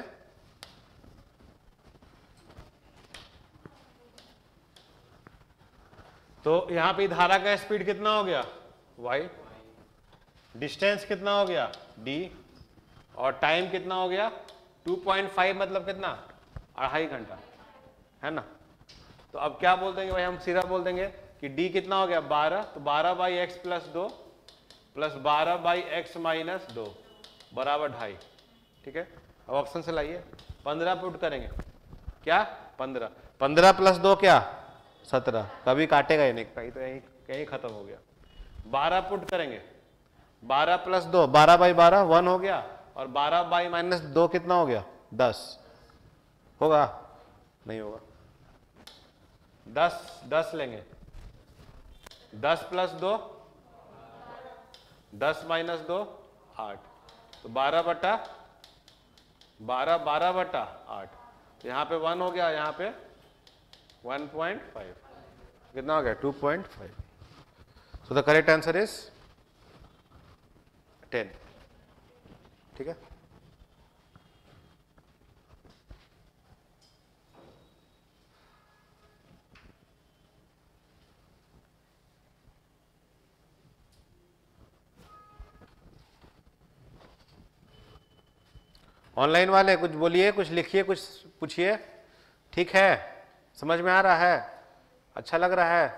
[SPEAKER 1] तो यहां पे धारा का स्पीड कितना हो गया? y, डिस्टेंस कितना हो गया? d, और टाइम कितना हो गया? टू पॉइंट फाइव, मतलब कितना? अढ़ाई घंटा, है ना? तो अब क्या बोल देंगे भाई? हम सीधा बोल देंगे कि d कितना हो गया? बारह। तो बारह बाई एक्स प्लस दो प्लस बारह बाई एक्स माइनस दो बराबर ढाई। ठीक है, अब ऑप्शन से लाइए, पंद्रह पुट करेंगे, क्या पंद्रह, पंद्रह प्लस दो क्या सत्रह, कभी काटेगा ही नहीं, कहीं तो यहीं कहीं खत्म हो गया। बारह पुट करेंगे, बारह प्लस दो, बारह बाई बारह वन हो गया, और बारह बाई माइनस दो कितना हो गया दस, होगा नहीं होगा, दस दस लेंगे, दस प्लस दो दस माइनस दो आठ, तो बारह बटा बारह बारह बटा आठ, तो यहाँ पे वन हो गया, यहाँ पे वन पॉइंट फाइव, कितना हो गया two point five. So the correct answer is ten. ठीक है, ऑनलाइन वाले कुछ बोलिए, कुछ लिखिए, कुछ पूछिए। ठीक है, समझ में आ रहा है, अच्छा लग रहा है?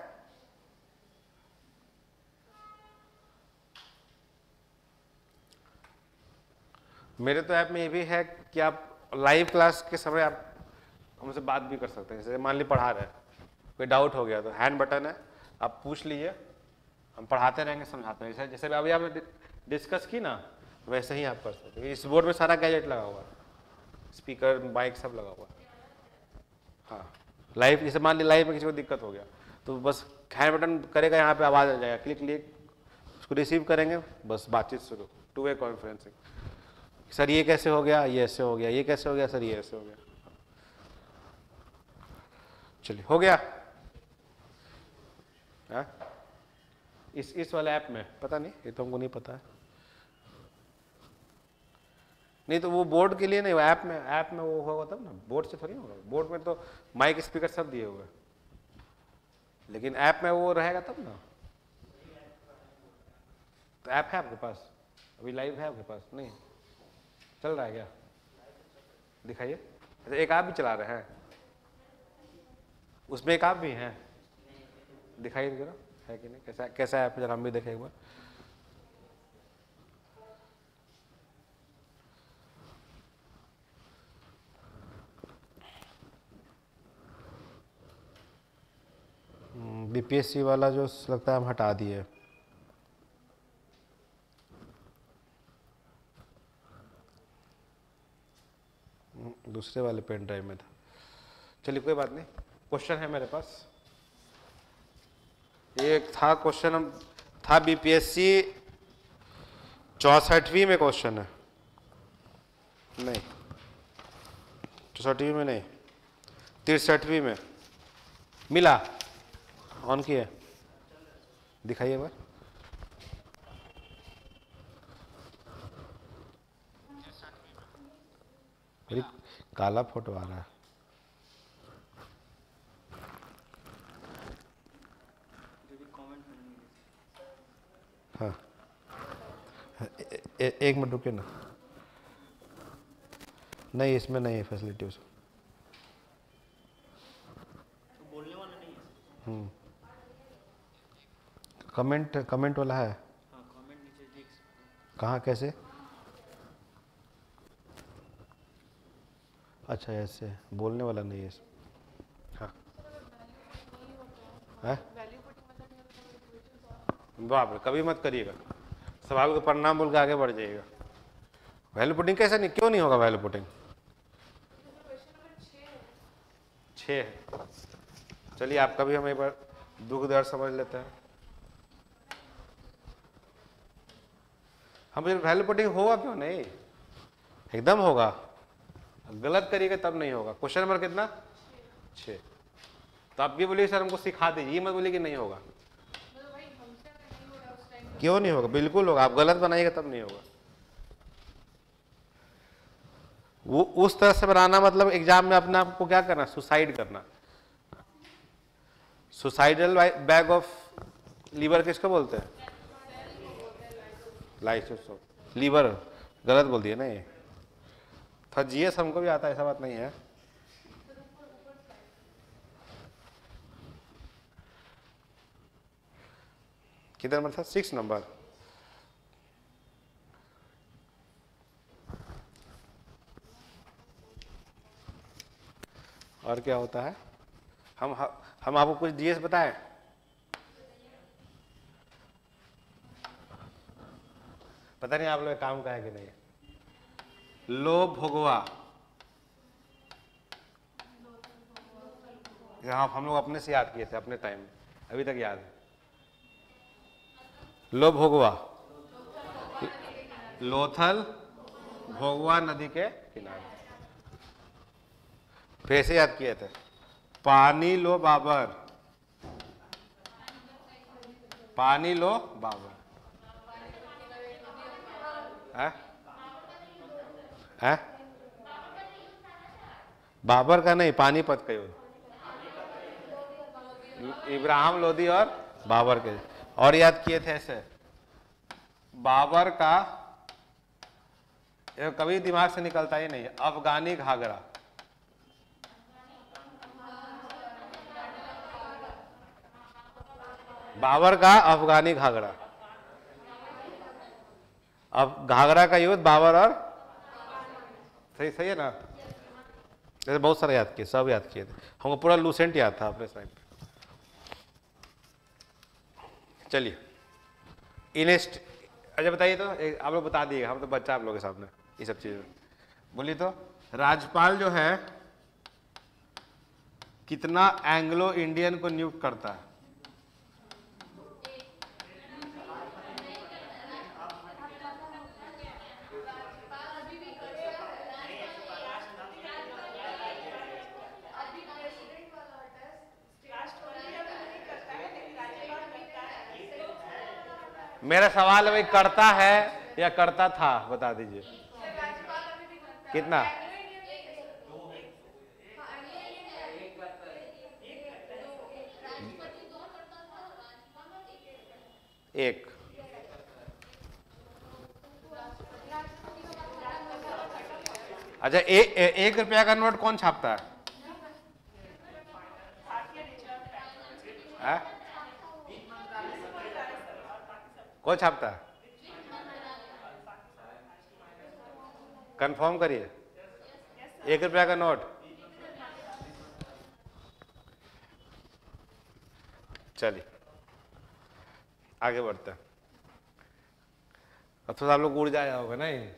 [SPEAKER 1] मेरे तो ऐप में ये भी है कि आप लाइव क्लास के समय आप हमसे बात भी कर सकते हैं। जैसे मान ली पढ़ा रहे हैं, कोई डाउट हो गया तो हैंड बटन है, आप पूछ लीजिए, हम पढ़ाते रहेंगे, समझाते रहेंगे। जैसे जैसे अभी आपने डिस्कस की ना, वैसे ही आप कर सकते हैं। इस बोर्ड में सारा गैजेट लगा हुआ है, स्पीकर माइक सब लगा हुआ है। हाँ, लाइव जैसे मान ली लाइव में किसी को दिक्कत हो गया तो बस हैंड बटन करेगा, यहाँ पे आवाज़ आ जाएगा, क्लिक क्लिक उसको रिसीव करेंगे, बस बातचीत शुरू, टू वे कॉन्फ्रेंसिंग। सर ये कैसे हो गया, ये ऐसे हो गया, ये कैसे हो गया, सर ये ऐसे हो गया। चलिए हो गया। हा? इस इस वाले ऐप में पता नहीं, ये तो हमको नहीं पता है। नहीं तो वो बोर्ड के लिए नहीं, वो ऐप में, ऐप में वो होगा तब ना, बोर्ड से थोड़ी होगा। बोर्ड में तो माइक स्पीकर सब दिए हुए, लेकिन ऐप में वो रहेगा तब ना। तो ऐप है आपके पास, अभी लाइव है आपके पास? नहीं चल रहा है क्या, दिखाइए। अच्छा, एक आप भी चला रहे हैं, उसमें एक आप भी हैं, दिखाइए जरा है कि नहीं, कैसा कैसा ऐप है, जरा हम भी देखें एक बार। बीपीएससी वाला जो लगता है हम हटा दिए, दूसरे वाले पेन ड्राइव में था। चलिए कोई बात नहीं, क्वेश्चन है मेरे पास। एक था क्वेश्चन, हम था बीपीएससी चौसठवीं में क्वेश्चन है, नहीं चौसठवीं में नहीं, तिरसठवीं में मिला, ऑन किया, दिखाइए बार। मेरी काला फोटो आ रहा है, हाँ ए, ए, एक मिनट रुके ना, नहीं इसमें नहीं है फैसिलिटी उसको, तो बोलने वाला नहीं है। हम्म कमेंट कमेंट वाला है, हाँ कमेंट नीचे देख सकते, कहाँ कैसे, अच्छा ऐसे बोलने वाला नहीं है। हाँ है, बाप रे, कभी मत करिएगा, सवाल को प्रणाम बोल के आगे बढ़ जाइएगा। वैल्यू पुटिंग कैसे नहीं, क्यों नहीं होगा वैल्यू पुटिंग? छः है, चलिए आपका भी हम एक बार दुख दर्द समझ लेते हैं। हम वैल्यू पुटिंग होगा क्यों नहीं, एकदम होगा, गलत करिएगा तब नहीं होगा। क्वेश्चन नंबर कितना, छः। तो आप ये बोलिए सर हमको सिखा दीजिए, ये मत बोलिए कि नहीं होगा। क्यों नहीं होगा, बिल्कुल होगा, आप गलत बनाइएगा तब नहीं होगा। वो उस तरह से बनाना मतलब एग्जाम में अपने आप को क्या करना, सुसाइड करना। सुसाइडल बैग ऑफ लीवर किसको बोलते हैं, लाइसोसोम, लीवर गलत बोल दिया ना, ये था। जीएस हमको भी आता है, ऐसा बात नहीं है। किधर नंबर था, सिक्स नंबर, और क्या होता है? हम हम आपको कुछ जीएस बताएं? पता नहीं आप लोग काम का है कि नहीं। लो भोगवा, हाँ हम लोग अपने से याद किए थे अपने टाइम में, अभी तक याद है। लो भोगवा, लोथल भोगवा नदी के किनारे, फिर से याद किए थे। पानी लो बाबर, पानी लो बाबर है? है? बाबर का नहीं, पानीपत का युद्ध, इब्राहिम लोदी और बाबर के। और याद किए थे ऐसे, बाबर का ये कभी दिमाग से निकलता ही नहीं, अफगानी घाघरा, बाबर का अफगानी घाघरा, अब घाघरा का युद्ध बाबर और, सही सही है ना? जैसे बहुत सारे याद किए, सब याद किए थे, हमको पूरा लूसेंट याद था अपने टाइम पे। चलिए इनेस्ट, अच्छा बताइए तो, आप लोग बता दिएगा, हम तो बच्चा आप लोगों के सामने ये सब चीजें। बोलिए तो, राज्यपाल जो है कितना एंग्लो इंडियन को नियुक्त करता है? मेरा सवाल है भाई, करता है या करता था, बता दीजिए। कितना? एक। अच्छा, ए, ए, एक रुपया का नोट कौन छापता है? है? कौन छापता है? कंफर्म करिए, एक रुपया का नोट। चलिए आगे बढ़ते हैं। अब तो आप लोग उड़ जाया होगा नहीं।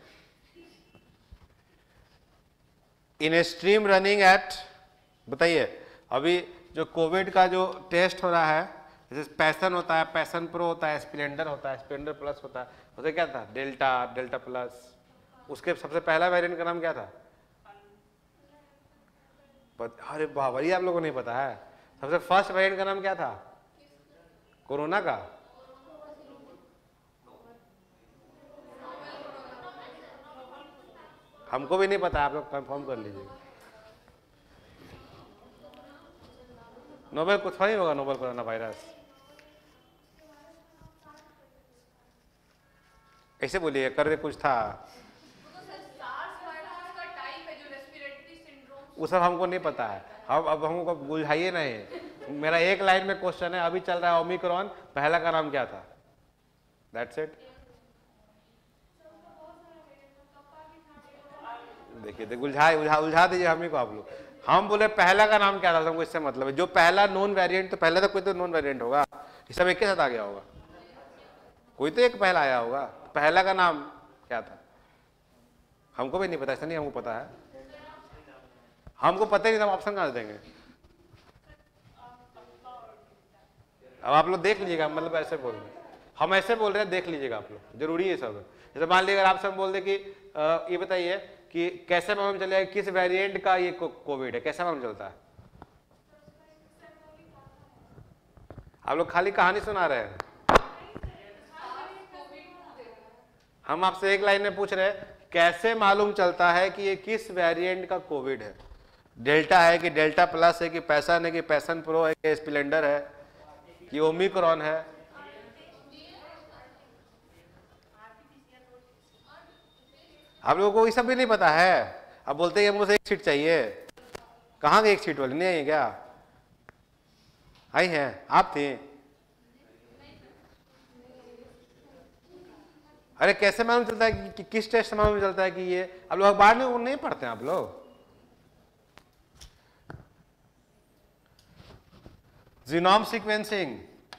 [SPEAKER 1] इन स्ट्रीम रनिंग एट, बताइए अभी जो कोविड का जो टेस्ट हो रहा है, जैसे पैसन होता है, पैसन प्रो होता है, स्प्लेंडर होता है, स्प्लेंडर प्लस होता है, उसे क्या था? Delta, delta plus. उसके सबसे पहला वेरिएंट का नाम क्या था? अरे वाह, वही आप लोगों को नहीं पता है? सबसे फर्स्ट वेरिएंट का नाम क्या था? कोरोना का? हमको भी नहीं पता, आप लोग कंफर्म कर लीजिए। नोबेल कुछ नहीं होगा, नोबेल कोरोना वायरस। ऐसे बोलिए, कर दे कुछ था। वो सब हमको नहीं पता है, हम अब हमको बुझाइए नहीं। मेरा एक लाइन में क्वेश्चन है, अभी चल रहा है ओमिक्रॉन, पहला का नाम क्या था? That's it. देखिए देख, उलझा उलझा उलझा दीजिए हमें को आप लोग। हम बोले पहला का नाम क्या था, हमको इससे मतलब है जो पहला नॉन वेरिएंट, तो पहले तो कोई तो नॉन वेरिएंट होगा, ये सब एक के साथ आ गया होगा, कोई तो एक पहला आया होगा। पहला का नाम क्या था? हमको भी नहीं पता, ऐसा नहीं हमको पता है, हमको पता ही नहीं, हम ऑप्शन कहाँ देंगे? अब आप लोग देख लीजिएगा, मतलब ऐसे बोल रहे हैं, हम ऐसे बोल रहे हैं, देख लीजिएगा आप लोग, जरूरी है सब। जैसे मान लीजिए अगर आप सब बोल दे कि आ, ये बताइए कि कैसे मालूम चलेगा किस वेरिएंट का ये कोविड है, कैसे मालूम चलता है? आप लोग खाली कहानी सुना रहे हैं। हम आपसे एक लाइन में पूछ रहे हैं, कैसे मालूम चलता है कि ये किस वेरिएंट का कोविड है? डेल्टा है कि डेल्टा प्लस है कि पैसन है कि पैसन प्रो है कि स्प्लेंडर है कि ओमिक्रॉन है? आप लोगों को ये सब भी नहीं पता है? अब बोलते हैं मुझे एक सीट चाहिए, कहाँ गई एक सीट वाली? नहीं आई क्या? आई हैं, आप थी? अरे कैसे मालूम चलता है कि, कि किस टेस्ट से मालूम चलता है कि ये? आप लोग अखबार में नहीं पढ़ते हैं आप लोग? जीनोम सीक्वेंसिंग,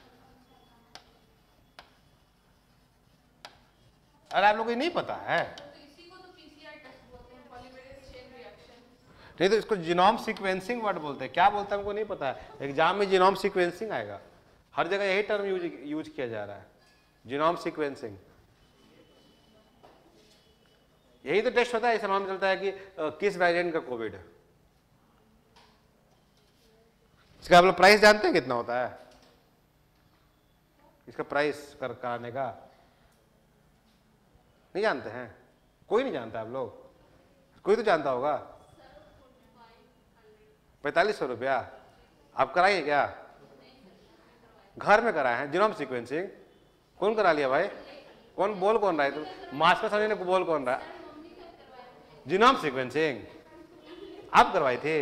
[SPEAKER 1] अरे आप लोगों को नहीं पता है? नहीं तो इसको जीनोम सीक्वेंसिंग वर्ड बोलते हैं। क्या बोलते हैं हमको नहीं पता है, एग्जाम में जीनोम सीक्वेंसिंग आएगा, हर जगह यही टर्म यूज यूज किया जा रहा है, जीनोम सीक्वेंसिंग। यही तो टेस्ट होता है, इससे मालूम चलता है कि आ, किस वेरिएंट का कोविड है। इसका आप लोग प्राइस जानते हैं कितना होता है? इसका प्राइस कर कराने का नहीं जानते हैं? कोई नहीं जानता? आप लोग कोई तो जानता होगा। पैंतालीस सौ रुपया आप कराइए क्या? घर में कराए हैं जीनोम सीक्वेंसिंग? कौन करा लिया भाई? कौन बोल कौन रहा है? तो मास्टर समझने ने बोल कौन रहा है? जीनोम सीक्वेंसिंग आप करवाई थे?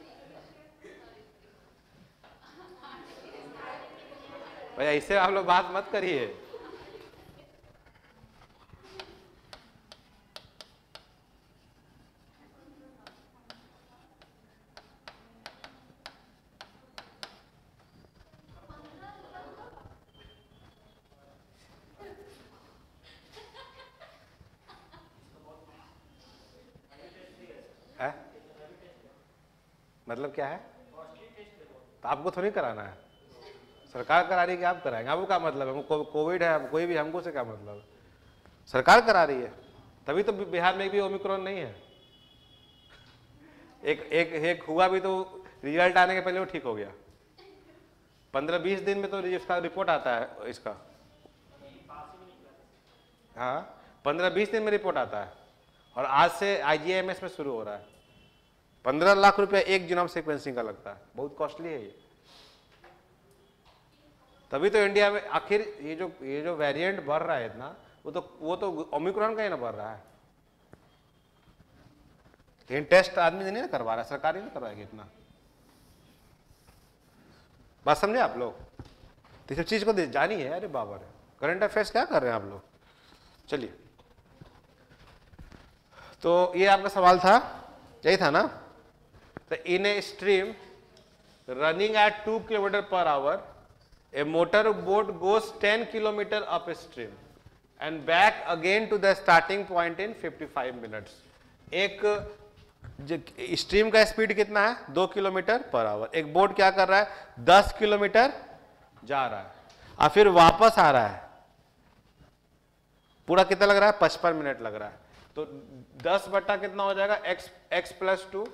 [SPEAKER 1] भैया इससे आप लोग बात मत करिए। है? मतलब क्या है? तो आपको थोड़ी कराना है, सरकार करा रही है कि आप कराएंगे? आपको क्या मतलब है? हमको कोविड है, कोई भी, हमको से क्या मतलब? सरकार करा रही है, तभी तो बिहार में भी ओमिक्रॉन नहीं है। एक एक एक हुआ भी तो रिजल्ट आने के पहले वो ठीक हो गया। पंद्रह बीस दिन में तो इसका रिपोर्ट आता है इसका। हाँ, पंद्रह बीस दिन में रिपोर्ट आता है, और आज से आईजीआईएमएस में शुरू हो रहा है। पंद्रह लाख रुपया एक जीनोम सीक्वेंसिंग का लगता है, बहुत कॉस्टली है ये। तभी तो इंडिया में आखिर ये जो ये जो वेरिएंट बढ़ रहा है इतना, वो तो वो तो ओमिक्रॉन का ही ना बढ़ रहा है। लेकिन टेस्ट आदमी नहीं ना करवा रहा है, सरकार ही नहीं करवाएगी इतना। बात समझे आप लोग? तो सब चीज को जानी है। अरे बाबा रे, करंट अफेयर्स क्या कर रहे हैं आप लोग? चलिए, तो ये आपका सवाल था, यही था ना? तो in a stream running at two kilometre per hour a motor boat goes ten kilometer upstream and back again to the starting point in fifty-five minutes. एक स्ट्रीम का स्पीड कितना है? दो किलोमीटर पर आवर। एक boat क्या कर रहा है? दस किलोमीटर जा रहा है और फिर वापस आ रहा है। पूरा कितना लग रहा है? पचपन मिनट लग रहा है। तो दस बट्टा कितना हो जाएगा? एक्स एक्स प्लस टू,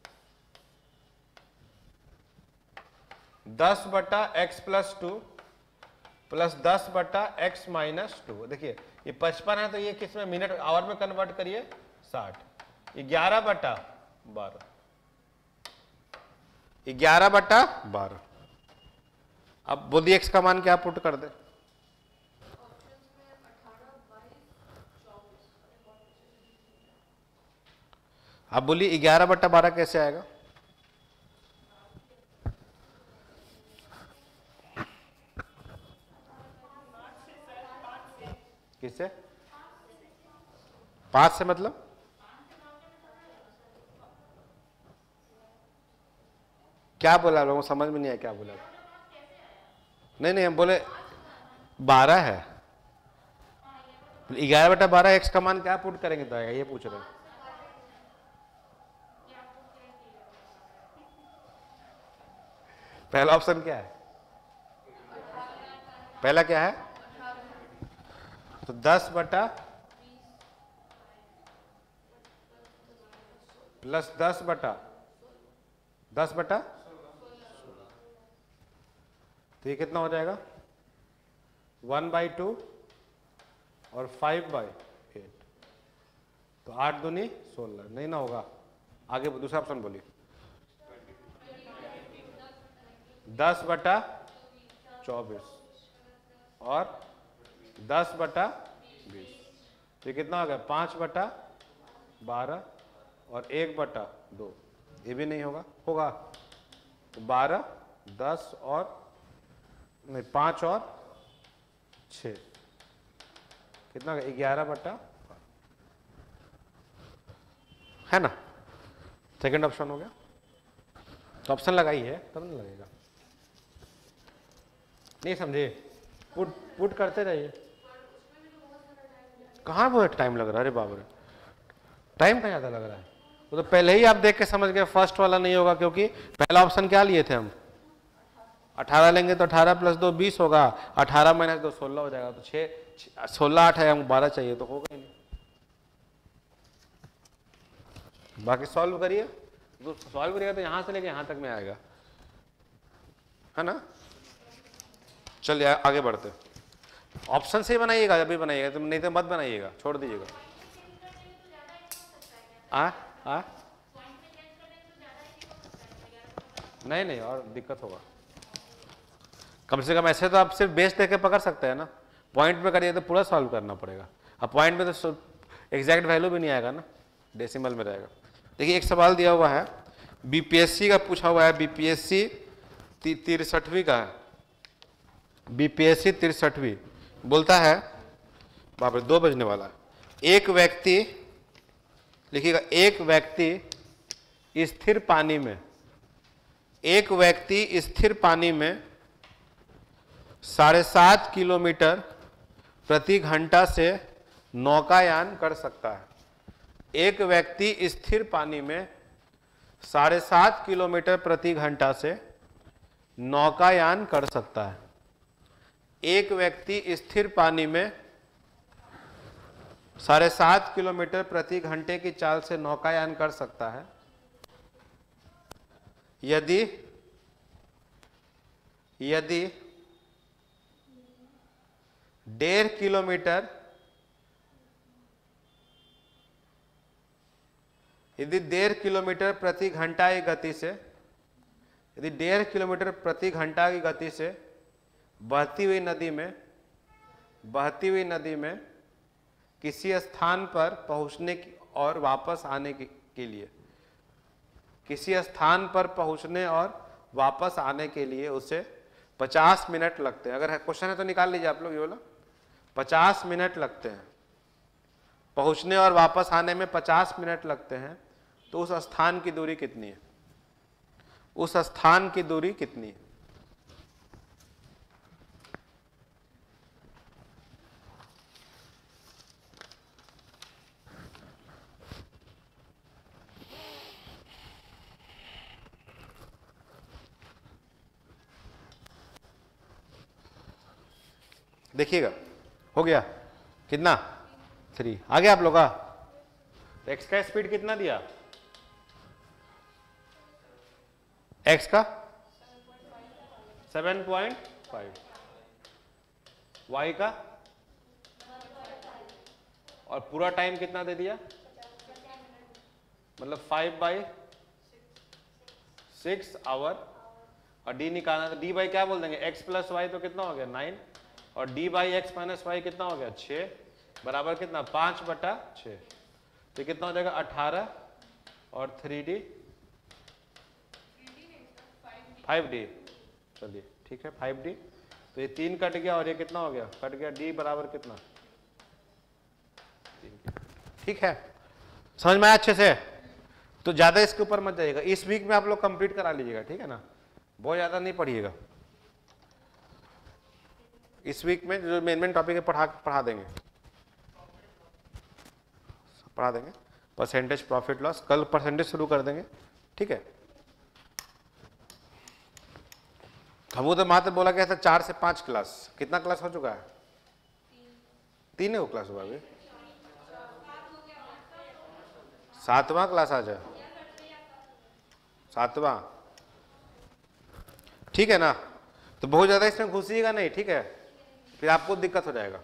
[SPEAKER 1] दस बटा एक्स प्लस टू प्लस दस बटा एक्स माइनस टू। देखिए ये पचपन है, तो ये किस में? मिनट आवर में कन्वर्ट करिए, साठ। ग्यारह बटा बारह, ग्यारह बटा बारह। अब बोलिए एक्स का मान क्या पुट कर दे? अब बोलिए ग्यारह बट्टा बारह कैसे आएगा? किससे? पांच से मतलब? क्या बोला लोगों को समझ में नहीं आया क्या बोला? नहीं नहीं, हम बोले बारह है। ग्यारह बटा बारह, एक्स का मान क्या पुट करेंगे तो आएगा, ये पूछ रहे हैं। पहला ऑप्शन क्या है? पहला क्या है? तो दस बटा प्लस दस बटा दस बटा तो ये कितना हो जाएगा? वन बाई टू और फाइव बाई एट, तो आठ दूनी सोलह। नहीं ना होगा। आगे दूसरा ऑप्शन बोलिए। दस बटा चौबीस और दस बटा बीस, तो कितना हो गया? पांच बटा बारह और एक बटा दो। ये भी नहीं होगा। होगा तो बारह, दस और नहीं, पांच और छ, कितना हो गया? ग्यारह बटा, है ना? सेकंड ऑप्शन हो गया। तो ऑप्शन लगाई है तब नहीं लगेगा। नहीं समझे, पुट पुट करते रहिए। कहाँ बहुत टाइम लग रहा है, अरे बाप रे, टाइम कहाँ ज़्यादा लग रहा है, वो तो पहले ही आप देख के समझ गए फर्स्ट वाला नहीं होगा, क्योंकि पहला ऑप्शन क्या लिए थे हम, अठारह लेंगे तो अठारह प्लस दो बीस होगा, अठारह माइनस दो सोलह हो जाएगा, तो छः सोलह आठ है, हमको बारह चाहिए तो होगा ही नहीं। बाकी सॉल्व करिए, तो सॉल्व करिएगा तो यहाँ से लेके यहाँ तक में आएगा, है ना। चलिए आगे बढ़ते, ऑप्शन से ही बनाइएगा जब भी बनाइएगा, तो नहीं तो मत बनाइएगा, छोड़ दीजिएगा। आ आ नहीं नहीं और दिक्कत होगा, कम से कम ऐसे तो आप सिर्फ बेस देके पकड़ सकते हैं ना, पॉइंट में करिए तो पूरा सॉल्व करना पड़ेगा। अब पॉइंट में तो एग्जैक्ट वैल्यू भी नहीं आएगा ना, डेसिमल में रहेगा। देखिए एक सवाल दिया हुआ है, बीपीएससी का पूछा हुआ है, बीपीएससी तिरसठवीं का है, बीपीएससी तिरसठवीं बोलता है, बाप रे दो बजने वाला है, एक व्यक्ति लिखिएगा, एक व्यक्ति स्थिर पानी में, एक व्यक्ति स्थिर पानी में साढ़े सात किलोमीटर प्रति घंटा से नौकायान कर सकता है। एक व्यक्ति स्थिर पानी में साढ़े सात किलोमीटर प्रति घंटा से नौकायान कर सकता है। एक व्यक्ति स्थिर पानी में साढ़े सात किलोमीटर प्रति घंटे की चाल से नौकायान कर सकता है यदि यदि डेढ़ किलोमीटर यदि डेढ़ किलोमीटर प्रति घंटा की गति से यदि डेढ़ किलोमीटर प्रति घंटा की गति से बहती हुई नदी में बहती हुई नदी में किसी स्थान पर पहुंचने की और वापस आने के, के लिए किसी स्थान पर पहुंचने और वापस आने के लिए उसे पचास मिनट लगते हैं। अगर क्वेश्चन है तो निकाल लीजिए आप लोग, ये बोला पचास मिनट लगते हैं, पहुंचने और वापस आने में पचास मिनट लगते हैं, तो उस स्थान की दूरी कितनी है? उस स्थान की दूरी कितनी है? देखिएगा, हो गया कितना? थ्री। आ गया आप लोग का? एक्स का स्पीड कितना दिया? एक्स का सेवन पॉइंट फाइव, वाई का और पूरा टाइम कितना दे दिया? मतलब फाइव बाई सिक्स आवर। और डी निकालना तो डी बाई क्या बोल देंगे? एक्स प्लस वाई तो कितना हो गया? नाइन। और D by x minus y कितना हो गया? छः, बराबर कितना? पाँच बटा छः। तो कितना हो जाएगा? अठारह और थ्री डी फाइव डी। चलिए ठीक है, फाइव डी। तो ये तीन कट गया और ये कितना हो गया? कट गया। डी बराबर कितना? ठीक है, समझ में आया अच्छे से? तो ज्यादा इसके ऊपर मत जाइएगा, इस वीक में आप लोग कंप्लीट करा लीजिएगा, ठीक है ना? बहुत ज्यादा नहीं पढ़िएगा, इस वीक में जो मेन मेन टॉपिक है पढ़ा पढ़ा देंगे पढ़ा देंगे परसेंटेज प्रॉफिट लॉस, कल परसेंटेज शुरू कर देंगे, ठीक है? हमको तो मात्र बोला गया था चार से पांच क्लास, कितना क्लास हो चुका है? तीन है वो क्लास हुआ अभी, सातवां क्लास आज है, सातवां, ठीक है ना? तो बहुत ज्यादा इसमें घुसिएगा नहीं, ठीक है? फिर आपको दिक्कत हो जाएगा,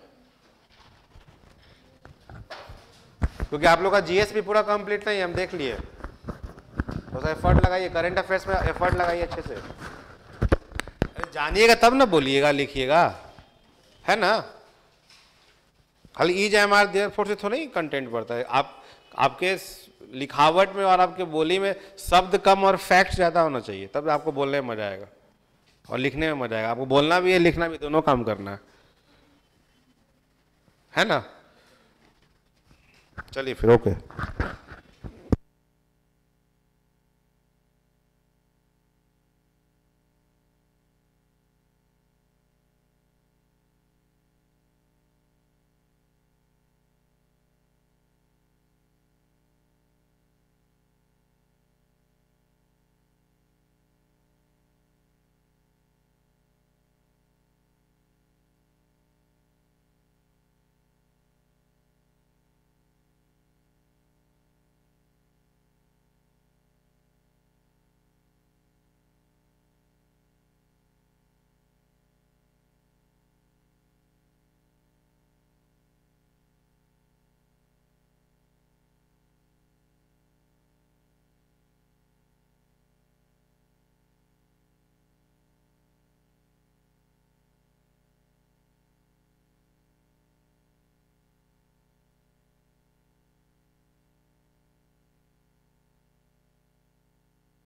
[SPEAKER 1] क्योंकि आप लोग का जीएस भी पूरा कंप्लीट नहीं, हम देख लिए। तो एफर्ट लगाइए, करंट अफेयर्स में एफर्ट लगाइए अच्छे से, जानिएगा तब ना बोलिएगा लिखिएगा, है ना? खाली is M R there four से थोड़ा ही कंटेंट बढ़ता है। आप आपके लिखावट में और आपके बोली में शब्द कम और फैक्ट ज्यादा होना चाहिए, तब आपको बोलने में मजा आएगा और लिखने में मजा आएगा। आपको बोलना भी है, लिखना भी, दोनों काम करना है, है ना? चलिए फिर, ओके।